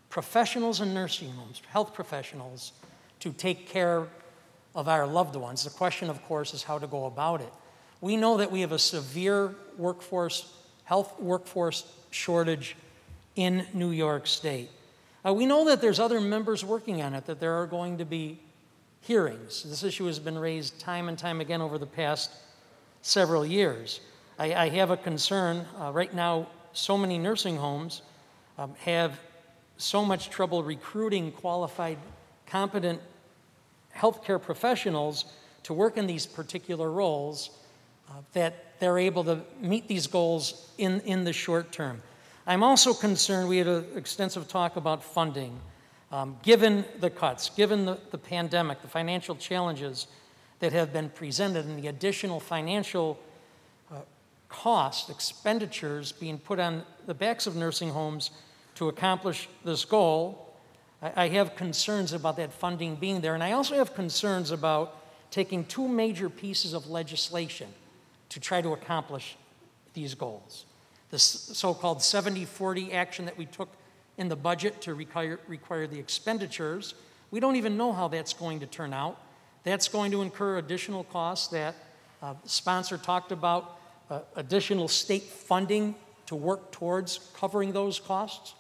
professionals in nursing homes, health professionals, to take care of our loved ones. The question, of course, is how to go about it. We know that we have a severe workforce, health workforce shortage in New York State. Uh, we know that there's other members working on it, that there are going to be hearings. This issue has been raised time and time again over the past several years. I, I have a concern. Uh, right now, so many nursing homes um, have so much trouble recruiting qualified, competent healthcare professionals to work in these particular roles uh, that they're able to meet these goals in, in the short term. I'm also concerned, we had an extensive talk about funding. Um, given the cuts, given the, the pandemic, the financial challenges that have been presented, and the additional financial uh, costs, expenditures being put on the backs of nursing homes to accomplish this goal, I, I have concerns about that funding being there. And I also have concerns about taking two major pieces of legislation to try to accomplish these goals. The so-called seventy forty action that we took in the budget to require, require the expenditures. We don't even know how that's going to turn out. That's going to incur additional costs that uh, the sponsor talked about, uh, additional state funding to work towards covering those costs.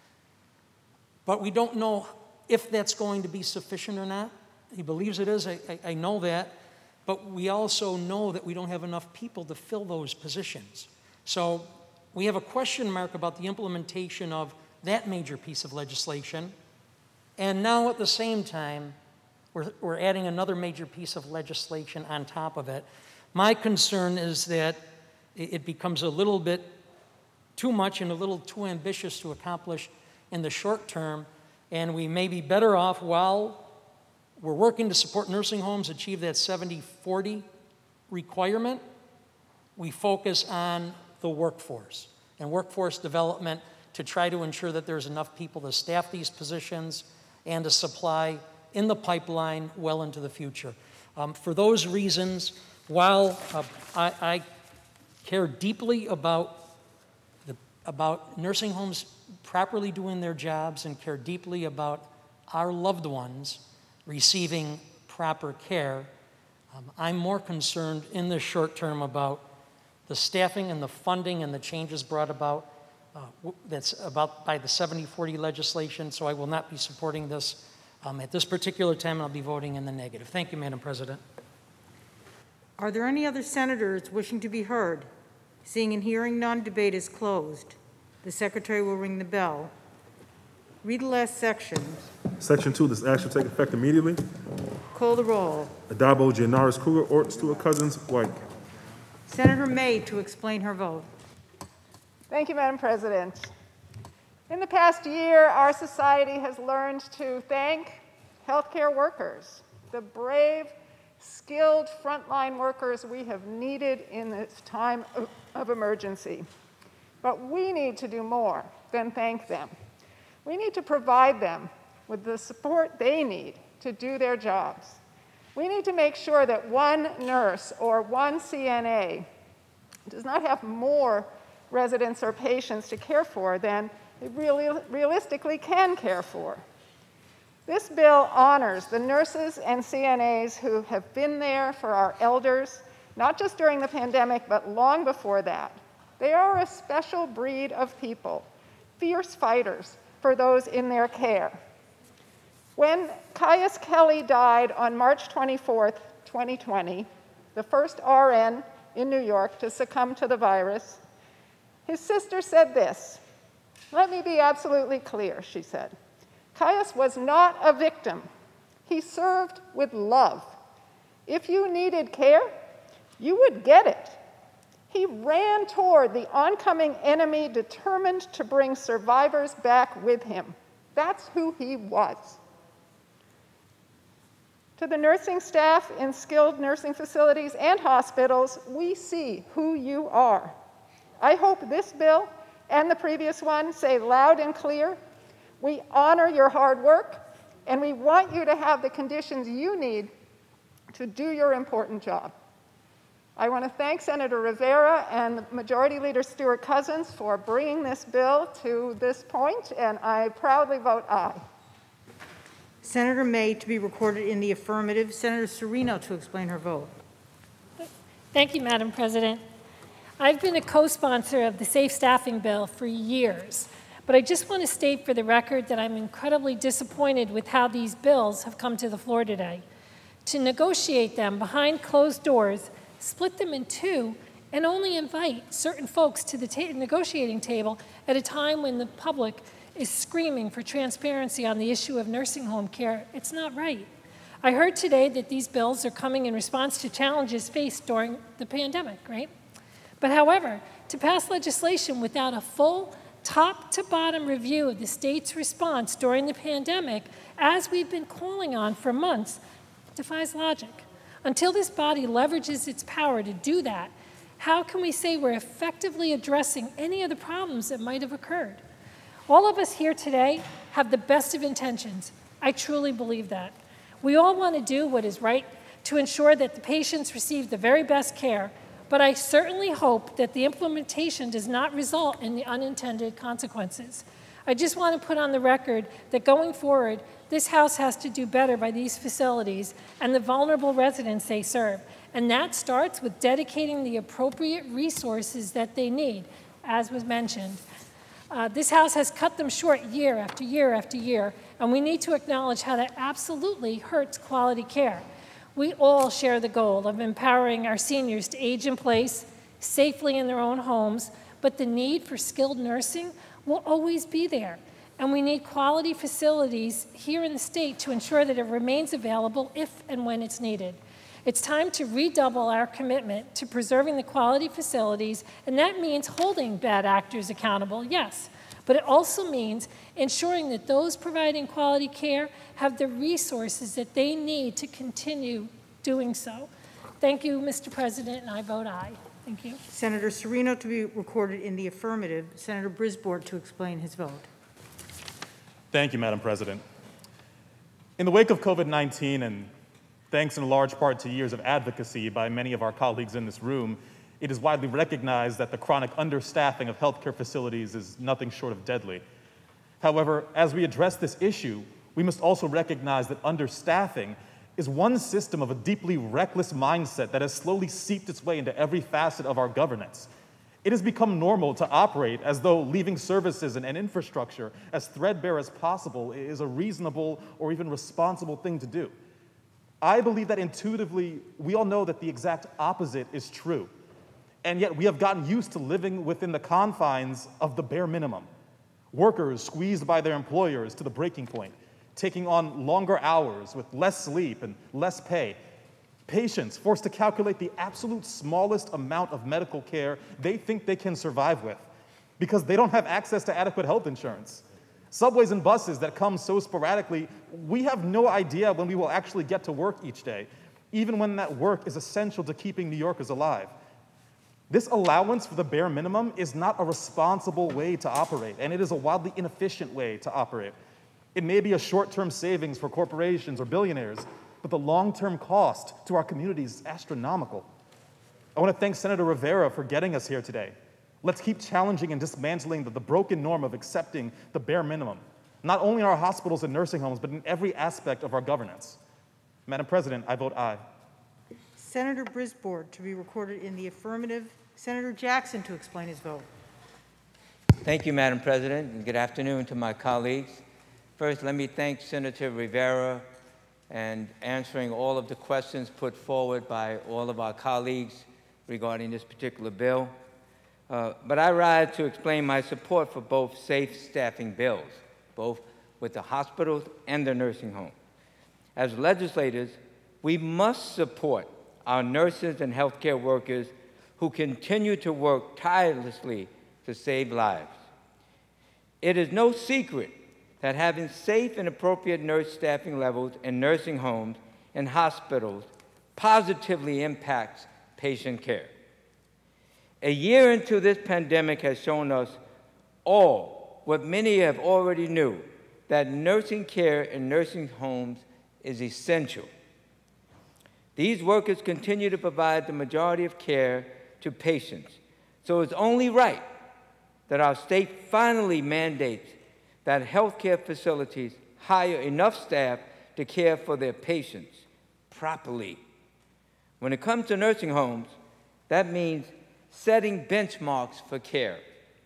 But we don't know if that's going to be sufficient or not. He believes it is, I, I, I know that. But we also know that we don't have enough people to fill those positions. So we have a question mark about the implementation of that major piece of legislation. And now at the same time, we're, we're adding another major piece of legislation on top of it. My concern is that it becomes a little bit too much and a little too ambitious to accomplish in the short term, and we may be better off while we're working to support nursing homes achieve that seventy forty requirement, we focus on the workforce and workforce development to try to ensure that there's enough people to staff these positions and to supply in the pipeline well into the future. Um, for those reasons, while uh, I, I care deeply about, the, about nursing homes properly doing their jobs and care deeply about our loved ones receiving proper care, um, I'm more concerned in the short term about the staffing and the funding and the changes brought about Uh, that's about by the seventy forty legislation, so I will not be supporting this um, at this particular time, and I'll be voting in the negative. Thank you, Madam President. Are there any other senators wishing to be heard? Seeing and hearing none, debate is closed. The secretary will ring the bell. Read the last section. Section two, this action will take effect immediately. Call the roll. Adabo, Gianaris, Kruger, Orts, Stewart, Cousins, White. Senator May to explain her vote. Thank you, Madam President. In the past year, our society has learned to thank healthcare workers, the brave, skilled frontline workers we have needed in this time of, of emergency. But we need to do more than thank them. We need to provide them with the support they need to do their jobs. We need to make sure that one nurse or one C N A does not have more residents or patients to care for than they really realistically can care for. This bill honors the nurses and C N As who have been there for our elders, not just during the pandemic, but long before that. They are a special breed of people, fierce fighters for those in their care. When Caius Kelly died on March twenty-fourth, twenty twenty, the first R N in New York to succumb to the virus, his sister said this. "Let me be absolutely clear," she said. "Caius was not a victim. He served with love. If you needed care, you would get it. He ran toward the oncoming enemy, determined to bring survivors back with him. That's who he was." To the nursing staff in skilled nursing facilities and hospitals, we see who you are. I hope this bill and the previous one say loud and clear, we honor your hard work, and we want you to have the conditions you need to do your important job. I want to thank Senator Rivera and Majority Leader Stewart Cousins for bringing this bill to this point, and I proudly vote aye. Senator May to be recorded in the affirmative. Senator Serino to explain her vote. Thank you, Madam President. I've been a co-sponsor of the Safe Staffing Bill for years, but I just want to state for the record that I'm incredibly disappointed with how these bills have come to the floor today. To negotiate them behind closed doors, split them in two, and only invite certain folks to the ta negotiating table at a time when the public is screaming for transparency on the issue of nursing home care, it's not right. I heard today that these bills are coming in response to challenges faced during the pandemic, right? But however, to pass legislation without a full top-to-bottom review of the state's response during the pandemic, as we've been calling on for months, defies logic. Until this body leverages its power to do that, how can we say we're effectively addressing any of the problems that might have occurred? All of us here today have the best of intentions. I truly believe that. We all want to do what is right to ensure that the patients receive the very best care, but I certainly hope that the implementation does not result in the unintended consequences. I just want to put on the record that going forward, this House has to do better by these facilities and the vulnerable residents they serve. And that starts with dedicating the appropriate resources that they need, as was mentioned. Uh, this House has cut them short year after year after year, and we need to acknowledge how that absolutely hurts quality care. We all share the goal of empowering our seniors to age in place, safely in their own homes, but the need for skilled nursing will always be there. And we need quality facilities here in the state to ensure that it remains available if and when it's needed. It's time to redouble our commitment to preserving the quality facilities, and that means holding bad actors accountable, yes, but it also means ensuring that those providing quality care have the resources that they need to continue doing so. Thank you, Mister President, and I vote aye. Thank you. Senator Serino to be recorded in the affirmative. Senator Brisboard to explain his vote. Thank you, Madam President. In the wake of COVID nineteen, and thanks in large part to years of advocacy by many of our colleagues in this room, it is widely recognized that the chronic understaffing of healthcare facilities is nothing short of deadly. However, as we address this issue, we must also recognize that understaffing is one system of a deeply reckless mindset that has slowly seeped its way into every facet of our governance. It has become normal to operate as though leaving services and, and infrastructure as threadbare as possible is a reasonable or even responsible thing to do. I believe that intuitively, we all know that the exact opposite is true. And yet we have gotten used to living within the confines of the bare minimum. Workers squeezed by their employers to the breaking point, taking on longer hours with less sleep and less pay. Patients forced to calculate the absolute smallest amount of medical care they think they can survive with because they don't have access to adequate health insurance. Subways and buses that come so sporadically, we have no idea when we will actually get to work each day, even when that work is essential to keeping New Yorkers alive. This allowance for the bare minimum is not a responsible way to operate, and it is a wildly inefficient way to operate. It may be a short-term savings for corporations or billionaires, but the long-term cost to our communities is astronomical. I want to thank Senator Rivera for getting us here today. Let's keep challenging and dismantling the, the broken norm of accepting the bare minimum, not only in our hospitals and nursing homes, but in every aspect of our governance. Madam President, I vote aye. Senator Brisboard to be recorded in the affirmative. Senator Jackson to explain his vote. Thank you, Madam President, and good afternoon to my colleagues. First, let me thank Senator Rivera and answering all of the questions put forward by all of our colleagues regarding this particular bill. Uh, but I rise to explain my support for both safe staffing bills, both with the hospitals and the nursing home. As legislators, we must support our nurses and healthcare workers who continue to work tirelessly to save lives. It is no secret that having safe and appropriate nurse staffing levels in nursing homes and hospitals positively impacts patient care. A year into this pandemic has shown us all what many have already knew, that nursing care in nursing homes is essential. These workers continue to provide the majority of care to patients. So it's only right that our state finally mandates that healthcare facilities hire enough staff to care for their patients properly. When it comes to nursing homes, that means setting benchmarks for care.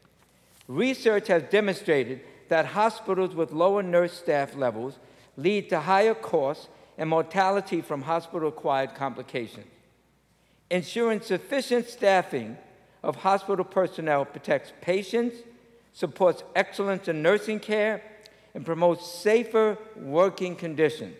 Research has demonstrated that hospitals with lower nurse staff levels lead to higher costs and mortality from hospital-acquired complications. Ensuring sufficient staffing of hospital personnel protects patients, supports excellence in nursing care, and promotes safer working conditions.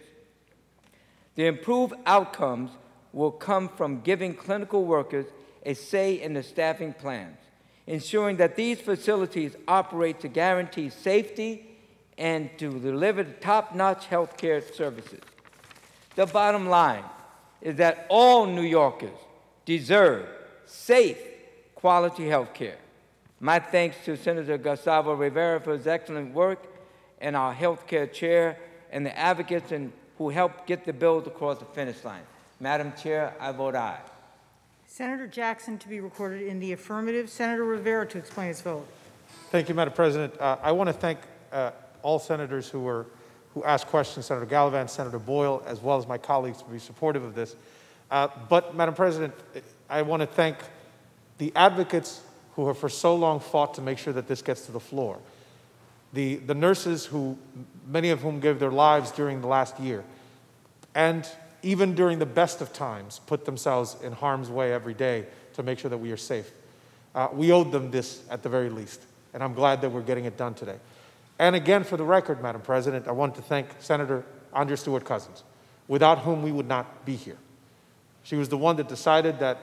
The improved outcomes will come from giving clinical workers a say in the staffing plans, ensuring that these facilities operate to guarantee safety and to deliver top-notch health care services. The bottom line is that all New Yorkers deserve safe, quality health care. My thanks to Senator Gustavo Rivera for his excellent work, and our health care chair, and the advocates and who helped get the bill across the finish line. Madam Chair, I vote aye. Senator Jackson to be recorded in the affirmative. Senator Rivera to explain his vote. Thank you, Madam President. Uh, I want to thank uh, all senators who were who asked questions, Senator Gallivan, Senator Boyle, as well as my colleagues to be supportive of this. Uh, but, Madam President, I want to thank the advocates who have for so long fought to make sure that this gets to the floor. The, the nurses who, many of whom gave their lives during the last year, and even during the best of times, put themselves in harm's way every day to make sure that we are safe. Uh, we owed them this at the very least, and I'm glad that we're getting it done today. And again, for the record, Madam President, I want to thank Senator Andrea Stewart-Cousins, without whom we would not be here. She was the one that decided that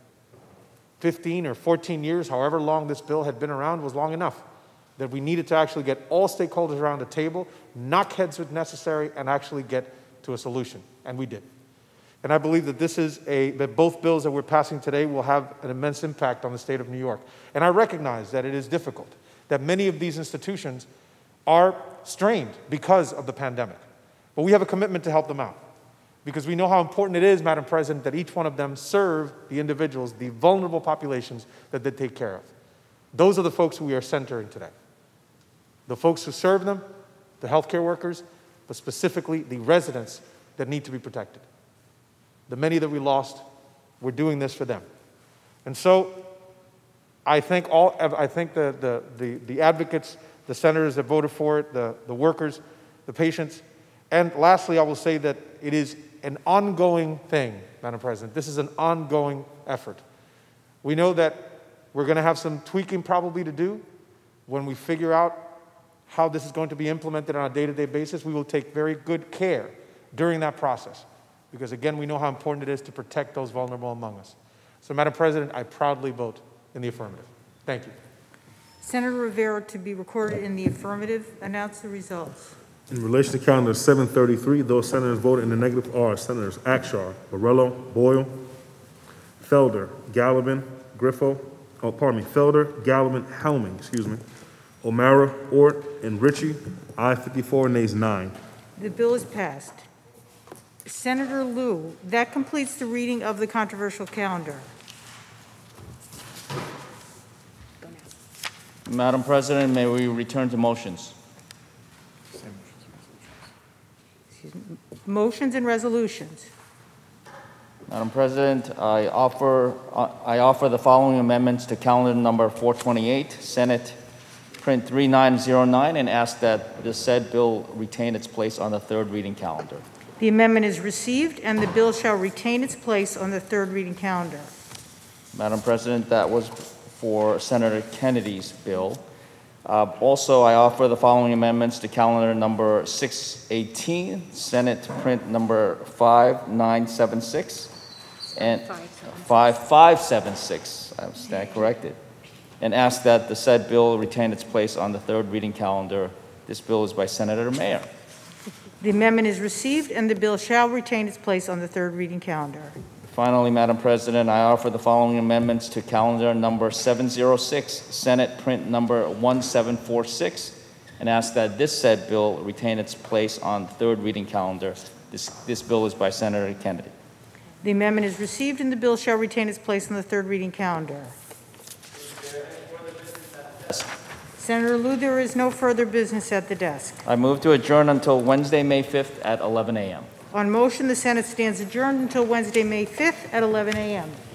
fifteen or fourteen years, however long this bill had been around, was long enough, that we needed to actually get all stakeholders around the table, knock heads if necessary, and actually get to a solution, and we did. And I believe that this is a, that both bills that we're passing today will have an immense impact on the state of New York. And I recognize that it is difficult, that many of these institutions are strained because of the pandemic. But we have a commitment to help them out, because we know how important it is, Madam President, that each one of them serve the individuals, the vulnerable populations that they take care of. Those are the folks who we are centering today. The folks who serve them, the healthcare workers, but specifically the residents that need to be protected. The many that we lost, we're doing this for them. And so I thank all, I thank the, the, the, the advocates, the senators that voted for it, the, the workers, the patients. And lastly, I will say that it is an ongoing thing, Madam President. This is an ongoing effort. We know that we're going to have some tweaking probably to do when we figure out how this is going to be implemented on a day-to-day basis. We will take very good care during that process, because again, we know how important it is to protect those vulnerable among us. So, Madam President, I proudly vote in the affirmative. Thank you. Senator Rivera to be recorded in the affirmative. Announce the results. In relation to calendar seven thirty-three, those senators voted in the negative are Senators Akshar, Borrello, Boyle, Felder, Gallivan, Griffo, oh, pardon me, Felder, Gallivan, Helming, excuse me, O'Mara, Ort, and Ritchie. Aye fifty-four, nays nine. The bill is passed. Senator Liu, that completes the reading of the controversial calendar. Madam President, may we return to motions? Motions and resolutions. Madam President, I offer, uh, I offer the following amendments to calendar number four twenty-eight, Senate Print three nine zero nine, and ask that the said bill retain its place on the third reading calendar. The amendment is received, and the bill shall retain its place on the third reading calendar. Madam President, that was for Senator Kennedy's bill. Uh, also, I offer the following amendments to calendar number six eighteen, Senate Print number five nine seven six, and five five seven six, I stand corrected, and ask that the said bill retain its place on the third reading calendar. This bill is by Senator Mayer. The amendment is received, and the bill shall retain its place on the third reading calendar. Finally, Madam President, I offer the following amendments to calendar number seven oh six, Senate Print number one seven four six, and ask that this said bill retain its place on the third reading calendar. This, this bill is by Senator Kennedy. The amendment is received and the bill shall retain its place on the third reading calendar. Senator Liu, there is no further business at the desk. I move to adjourn until Wednesday, May fifth at eleven a m On motion, the Senate stands adjourned until Wednesday, May fifth at eleven a m